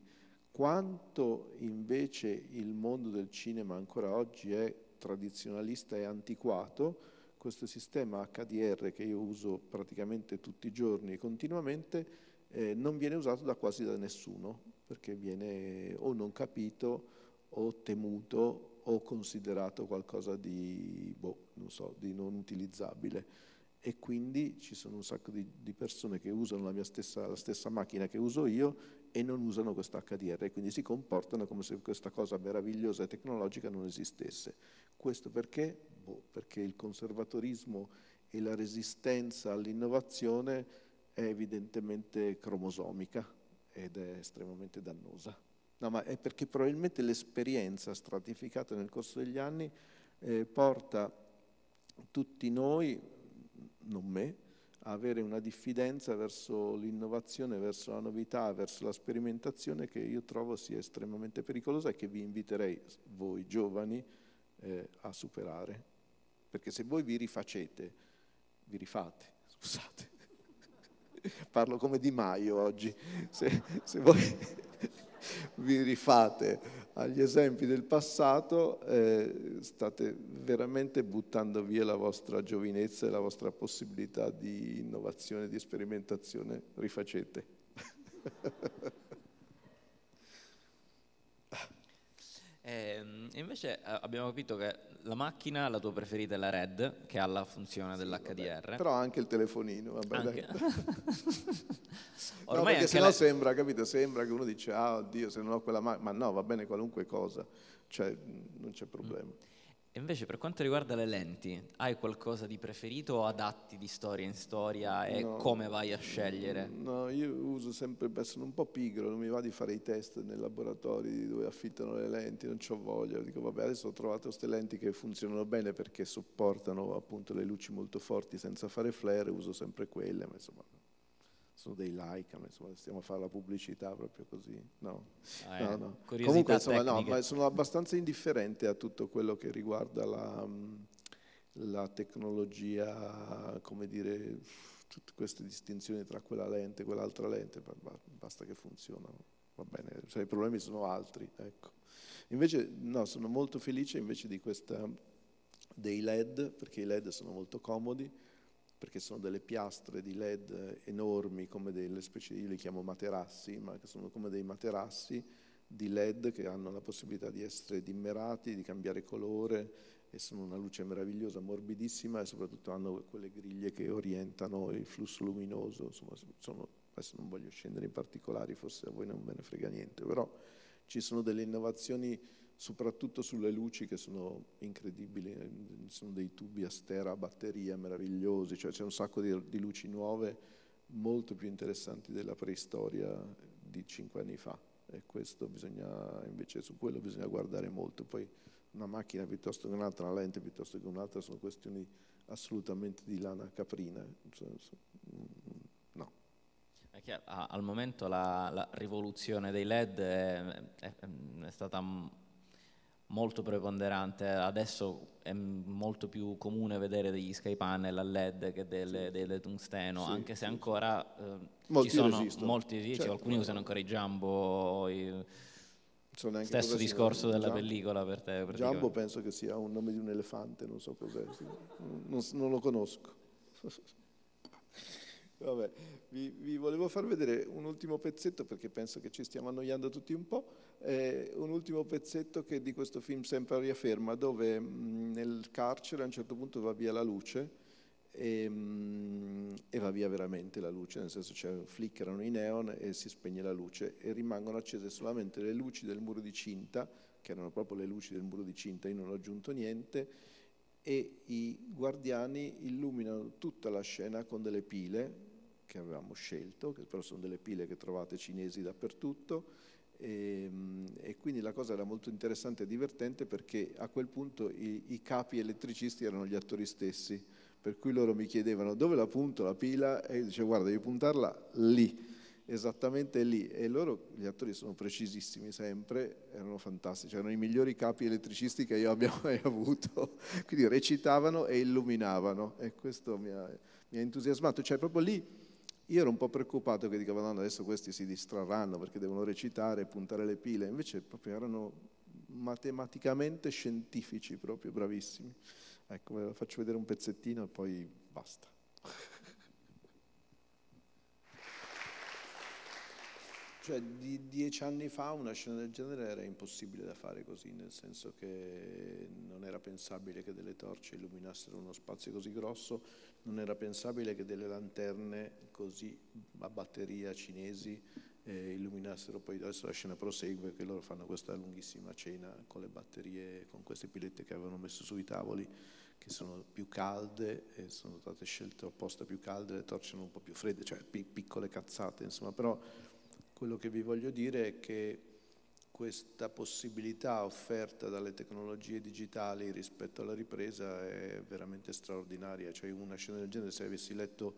quanto invece il mondo del cinema ancora oggi è tradizionalista e antiquato, questo sistema H D R che io uso praticamente tutti i giorni e continuamente eh, non viene usato da quasi da nessuno, perché viene o non capito o temuto o considerato qualcosa di, boh, non so, di non utilizzabile. E quindi ci sono un sacco di, di persone che usano la mia stessa, la stessa macchina che uso io e non usano questo H D R, e quindi si comportano come se questa cosa meravigliosa e tecnologica non esistesse. Questo perché? Boh, perché il conservatorismo e la resistenza all'innovazione è evidentemente cromosomica ed è estremamente dannosa. No, ma è perché probabilmente l'esperienza stratificata nel corso degli anni eh, porta tutti noi, non me, avere una diffidenza verso l'innovazione, verso la novità, verso la sperimentazione che io trovo sia estremamente pericolosa e che vi inviterei, voi giovani, eh, a superare. Perché se voi vi rifacete, vi rifate, scusate, parlo come Di Maio oggi, se, se voi vi rifate agli esempi del passato, eh, state veramente buttando via la vostra giovinezza e la vostra possibilità di innovazione, di sperimentazione. Rifacete. E invece abbiamo capito che la macchina, la tua preferita è la Red, che ha la funzione sì, dell'H D R. Vabbè, però anche il telefonino, vabbè, anche. Dai. Ormai no, perché anche sennò la... sembra, capito? Sembra che uno dice, ah, oddio, se non ho quella macchina, ma no, va bene qualunque cosa, cioè non c'è problema. Mm. E invece per quanto riguarda le lenti, hai qualcosa di preferito o adatti di storia in storia e no, come vai a scegliere? No, io uso sempre, sono un po' pigro, non mi va di fare i test nei laboratori dove affittano le lenti, non c'ho voglia, dico vabbè adesso ho trovato queste lenti che funzionano bene perché sopportano appunto le luci molto forti senza fare flare, uso sempre quelle, ma insomma sono dei like, ma insomma stiamo a fare la pubblicità proprio così, no, ah, no, eh. no. Comunque insomma no, ma sono abbastanza indifferente a tutto quello che riguarda la, la tecnologia, come dire, tutte queste distinzioni tra quella lente e quell'altra lente, basta che funzionano, va bene, cioè, i problemi sono altri, ecco. Invece no, sono molto felice invece di questa, dei L E D, perché i L E D sono molto comodi, perché sono delle piastre di L E D enormi, come delle specie, io li chiamo materassi, ma che sono come dei materassi di L E D che hanno la possibilità di essere dimmerati, di cambiare colore, e sono una luce meravigliosa, morbidissima, e soprattutto hanno quelle griglie che orientano il flusso luminoso. Insomma, sono, adesso non voglio scendere in particolari, forse a voi non ve ne frega niente, però ci sono delle innovazioni soprattutto sulle luci che sono incredibili, sono dei tubi a stera a batteria meravigliosi, cioè c'è un sacco di, di luci nuove molto più interessanti della preistoria di cinque anni fa, e questo bisogna, invece su quello bisogna guardare molto. Poi una macchina piuttosto che un'altra, una lente piuttosto che un'altra sono questioni assolutamente di lana caprina, no. Al momento la, la rivoluzione dei L E D è, è, è stata molto preponderante, adesso è molto più comune vedere degli sky panel a L E D che delle, sì. delle tungsteno, sì, anche se sì, ancora eh, ci sono resistono. molti, sì, certo, alcuni usano ancora i Jumbo, i, so stesso discorso della Jumbo. Pellicola per te. Jumbo penso che sia un nome di un elefante, non so cos'è, non, non lo conosco. Vabbè, vi, vi volevo far vedere un ultimo pezzetto perché penso che ci stiamo annoiando tutti un po', eh, un ultimo pezzetto che di questo film Sempre aria ferma, dove mh, nel carcere a un certo punto va via la luce e, mh, e va via veramente la luce, nel senso cioè, flickerano i neon e si spegne la luce e rimangono accese solamente le luci del muro di cinta, che erano proprio le luci del muro di cinta, io non ho aggiunto niente, e i guardiani illuminano tutta la scena con delle pile che avevamo scelto, che però sono delle pile che trovate cinesi dappertutto, e, e quindi la cosa era molto interessante e divertente perché a quel punto i, i capi elettricisti erano gli attori stessi, per cui loro mi chiedevano dove la punto la pila e io dicevo guarda devi puntarla lì, esattamente lì, e loro, gli attori sono precisissimi sempre, erano fantastici, erano i migliori capi elettricisti che io abbia mai avuto, quindi recitavano e illuminavano e questo mi ha, mi ha entusiasmato, cioè proprio lì io ero un po' preoccupato che dicevano no, adesso questi si distrarranno perché devono recitare e puntare le pile, invece proprio erano matematicamente scientifici, proprio bravissimi. Ecco, ve lo faccio vedere un pezzettino e poi basta. Cioè di dieci anni fa una scena del genere era impossibile da fare così, nel senso che non era pensabile che delle torce illuminassero uno spazio così grosso, non era pensabile che delle lanterne così a batteria cinesi eh, illuminassero, poi adesso la scena prosegue che loro fanno questa lunghissima cena con le batterie, con queste pilette che avevano messo sui tavoli, che sono più calde e sono state scelte apposta più calde, le torce sono un po' più fredde, cioè piccole cazzate, insomma, però quello che vi voglio dire è che questa possibilità offerta dalle tecnologie digitali rispetto alla ripresa è veramente straordinaria, cioè una scena del genere, se avessi letto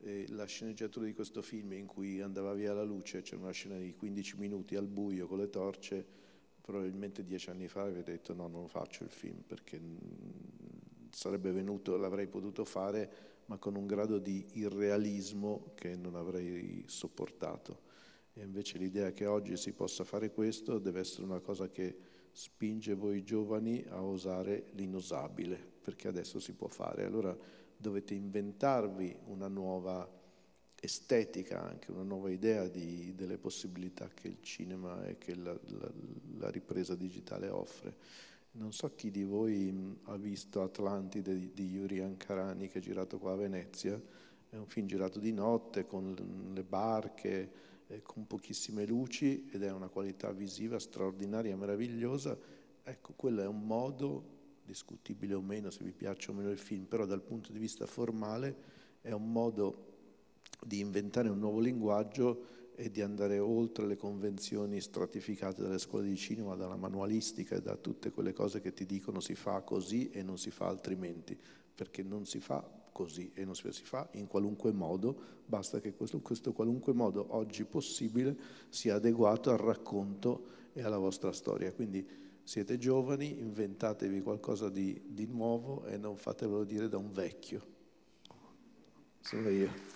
E la sceneggiatura di questo film in cui andava via la luce, c'era una scena di quindici minuti al buio con le torce, probabilmente dieci anni fa avrei detto no, non faccio il film, perché sarebbe venuto, l'avrei potuto fare, ma con un grado di irrealismo che non avrei sopportato. E invece l'idea che oggi si possa fare questo deve essere una cosa che spinge voi giovani a osare l'inosabile, perché adesso si può fare. Allora dovete inventarvi una nuova estetica, anche una nuova idea di, delle possibilità che il cinema e che la, la, la ripresa digitale offre. Non so chi di voi ha visto Atlantide di, di Yuri Ankarani, che è girato qua a Venezia. È un film girato di notte con le barche, eh, con pochissime luci, ed è una qualità visiva straordinaria, meravigliosa. Ecco, quello è un modo, discutibile o meno se vi piace o meno il film, però dal punto di vista formale è un modo di inventare un nuovo linguaggio e di andare oltre le convenzioni stratificate dalle scuole di cinema, dalla manualistica e da tutte quelle cose che ti dicono si fa così e non si fa altrimenti, perché non si fa così e non si fa in qualunque modo, basta che questo, questo qualunque modo oggi possibile sia adeguato al racconto e alla vostra storia. Quindi siete giovani, inventatevi qualcosa di, di nuovo e non fatevelo dire da un vecchio. Sono io.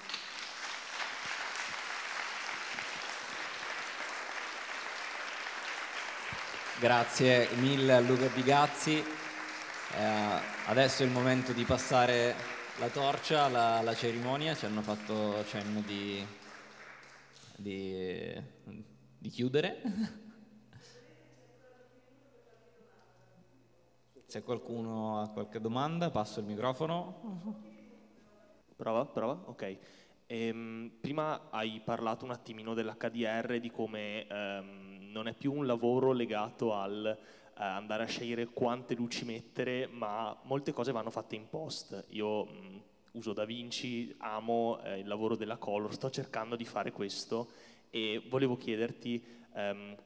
Grazie mille a Luca Bigazzi. Eh, adesso è il momento di passare la torcia alla, alla cerimonia. Ci hanno fatto cenno di, di, di chiudere. Se qualcuno ha qualche domanda, passo il microfono. Prova, prova, ok. Ehm, prima hai parlato un attimino dell'H D R, di come ehm, non è più un lavoro legato al eh, andare a scegliere quante luci mettere, ma molte cose vanno fatte in post. Io mh, uso DaVinci, amo eh, il lavoro della Color, sto cercando di fare questo e volevo chiederti ehm,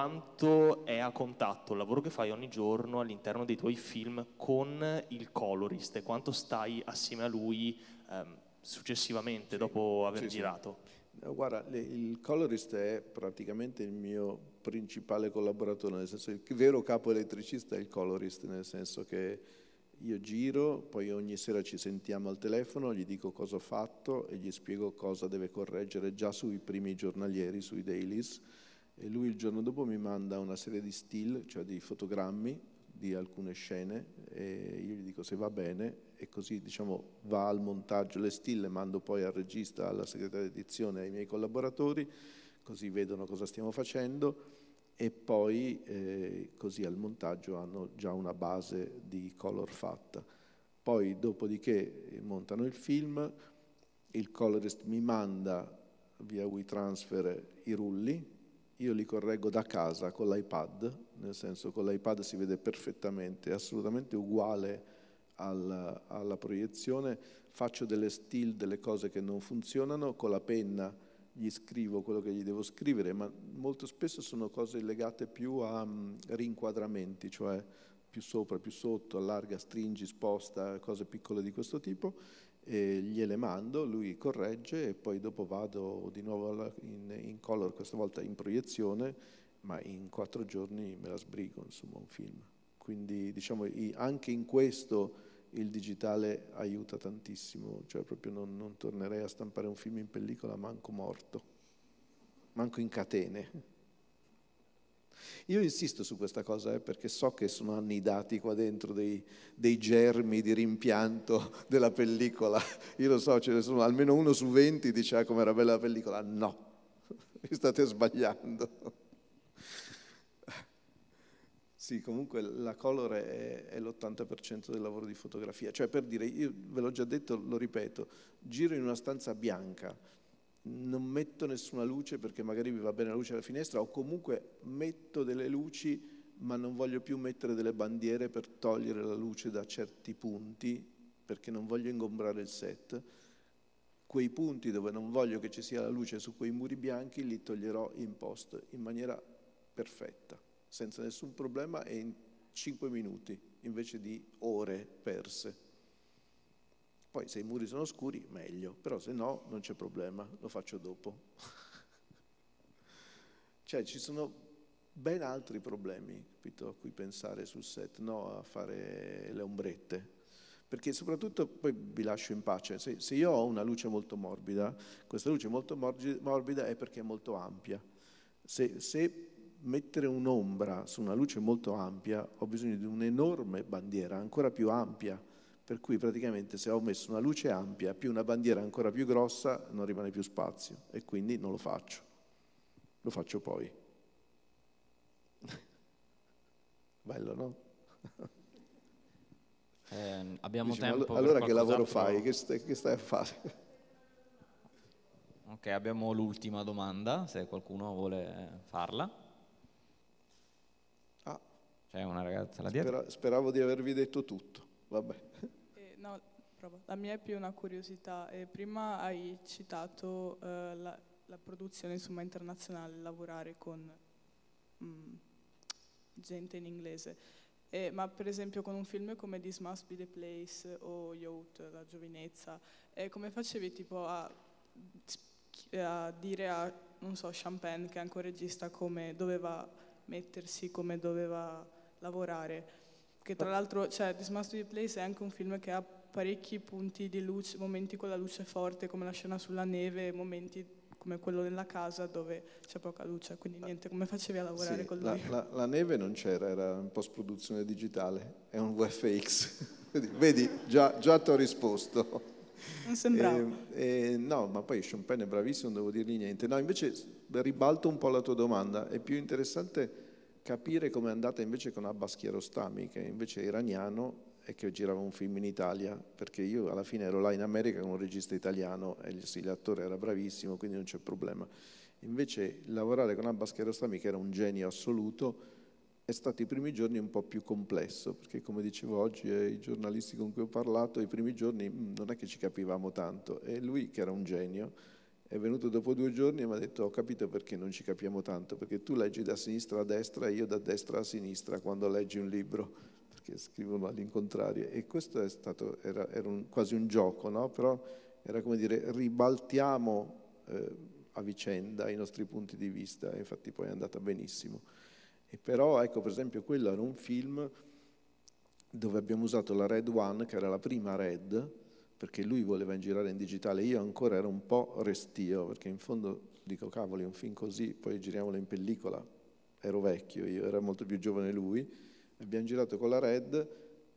quanto è a contatto il lavoro che fai ogni giorno all'interno dei tuoi film con il colorist e quanto stai assieme a lui ehm, successivamente, sì, dopo aver sì, girato. Sì. Guarda, il colorist è praticamente il mio principale collaboratore, nel senso che il vero capo elettricista è il colorist, nel senso che io giro, poi ogni sera ci sentiamo al telefono, gli dico cosa ho fatto e gli spiego cosa deve correggere già sui primi giornalieri, sui dailies, e lui il giorno dopo mi manda una serie di still, cioè di fotogrammi di alcune scene, e io gli dico se va bene, e così diciamo va al montaggio, le still le mando poi al regista, alla segretaria di edizione, ai miei collaboratori, così vedono cosa stiamo facendo, e poi eh, così al montaggio hanno già una base di color fatta. Poi dopodiché montano il film, il colorist mi manda via WeTransfer i rulli, io li correggo da casa con l'iPad, nel senso con l'iPad si vede perfettamente, è assolutamente uguale alla, alla proiezione, faccio delle still, delle cose che non funzionano, con la penna gli scrivo quello che gli devo scrivere, ma molto spesso sono cose legate più a um, rinquadramenti, cioè più sopra, più sotto, allarga, stringi, sposta, cose piccole di questo tipo, e gliele mando, lui corregge e poi dopo vado di nuovo in, in color, questa volta in proiezione, ma in quattro giorni me la sbrigo, insomma, un film. Quindi diciamo anche in questo il digitale aiuta tantissimo, cioè proprio non, non tornerei a stampare un film in pellicola manco morto, manco in catene. Io insisto su questa cosa eh, perché so che sono annidati qua dentro dei, dei germi di rimpianto della pellicola. Io lo so, ce ne sono almeno uno su venti dice ah, com'era bella la pellicola. No, vi state sbagliando. Sì, comunque la color è, è l'ottanta per cento del lavoro di fotografia. Cioè per dire, io ve l'ho già detto, lo ripeto, giro in una stanza bianca, non metto nessuna luce perché magari mi va bene la luce alla finestra, o comunque metto delle luci ma non voglio più mettere delle bandiere per togliere la luce da certi punti perché non voglio ingombrare il set. Quei punti dove non voglio che ci sia la luce su quei muri bianchi li toglierò in post in maniera perfetta, senza nessun problema e in cinque minuti invece di ore perse. Poi se i muri sono scuri, meglio, però se no non c'è problema, lo faccio dopo. Cioè ci sono ben altri problemi, capito, a cui pensare sul set, no a fare le ombrette. Perché soprattutto, poi vi lascio in pace, se, se io ho una luce molto morbida, questa luce molto morbida è perché è molto ampia. Se, se mettere un'ombra su una luce molto ampia, ho bisogno di un'enorme bandiera, ancora più ampia, per cui praticamente se ho messo una luce ampia più una bandiera ancora più grossa non rimane più spazio e quindi non lo faccio, lo faccio poi. Bello, no? Eh, abbiamo Dici, tempo ma allora per che lavoro qualcos'altro? fai? Che stai, che stai a fare? Ok, abbiamo l'ultima domanda, se qualcuno vuole farla. Ah, c'è una ragazza là dietro. spera, speravo di avervi detto tutto, vabbè. Eh, no, provo. La mia è più una curiosità. Eh, prima hai citato eh, la, la produzione insomma, internazionale, lavorare con mm, gente in inglese. Eh, ma per esempio con un film come This Must Be the Place o Youth, La giovinezza, eh, come facevi tipo a, a dire a, non so, Champagne, che è anche un regista, come doveva mettersi, come doveva lavorare? Che tra l'altro, cioè, This Must Be the Place è anche un film che ha parecchi punti di luce, momenti con la luce forte, come la scena sulla neve, momenti come quello nella casa dove c'è poca luce, quindi niente, come facevi a lavorare Sì, con la, lui? la, la neve non c'era, era in post-produzione digitale, è un V F X. Vedi, già, già ti ho risposto. Non sembrava. E, e, no, ma poi Champagne è bravissimo, non devo dirgli niente. No, invece ribalto un po' la tua domanda, è più interessante capire com'è andata invece con Abbas Kiarostami, che invece è iraniano e che girava un film in Italia, perché io alla fine ero là in America con un regista italiano e sì, l'attore era bravissimo, quindi non c'è problema. Invece lavorare con Abbas Kiarostami, che era un genio assoluto, è stato i primi giorni un po' più complesso, perché come dicevo oggi ai giornalisti con cui ho parlato, i primi giorni mh, non è che ci capivamo tanto, e lui, che era un genio, è venuto dopo due giorni e mi ha detto: ho capito perché non ci capiamo tanto, perché tu leggi da sinistra a destra e io da destra a sinistra quando leggi un libro, perché scrivono all'incontrario. E questo è stato, era, era un, quasi un gioco, no? Però era come dire, ribaltiamo eh, a vicenda i nostri punti di vista, e infatti poi è andata benissimo. E però, ecco, per esempio, quello era un film dove abbiamo usato la Red One, che era la prima Red, perché lui voleva girare in digitale, io ancora ero un po' restio, perché in fondo dico, cavoli, un film così, poi giriamolo in pellicola. Ero vecchio, io ero molto più giovane lui, abbiamo girato con la Red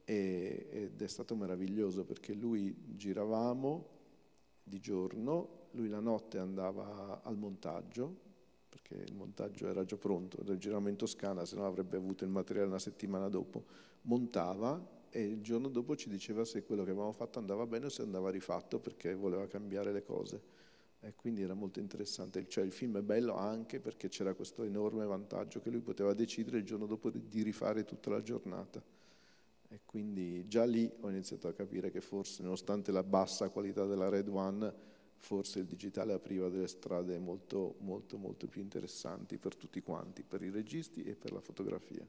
e, ed è stato meraviglioso, perché lui giravamo di giorno, lui la notte andava al montaggio, perché il montaggio era già pronto, lo giravamo in Toscana, se no avrebbe avuto il materiale una settimana dopo, montava e il giorno dopo ci diceva se quello che avevamo fatto andava bene o se andava rifatto, perché voleva cambiare le cose. E quindi era molto interessante. Cioè il film è bello anche perché c'era questo enorme vantaggio che lui poteva decidere il giorno dopo di rifare tutta la giornata. E quindi già lì ho iniziato a capire che forse, nonostante la bassa qualità della Red One, forse il digitale apriva delle strade molto, molto, molto più interessanti per tutti quanti, per i registi e per la fotografia.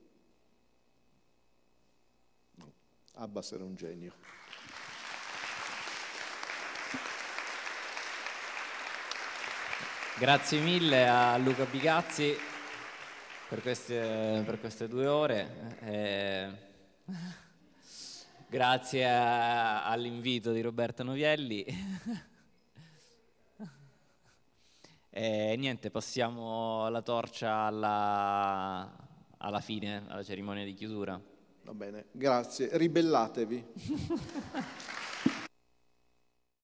Abbas era un genio. Grazie mille a Luca Bigazzi per queste, per queste due ore. Eh, grazie a, all'invito di Roberta Novielli. E niente, passiamo la torcia alla, alla fine, alla cerimonia di chiusura. Va bene, grazie. Ribellatevi.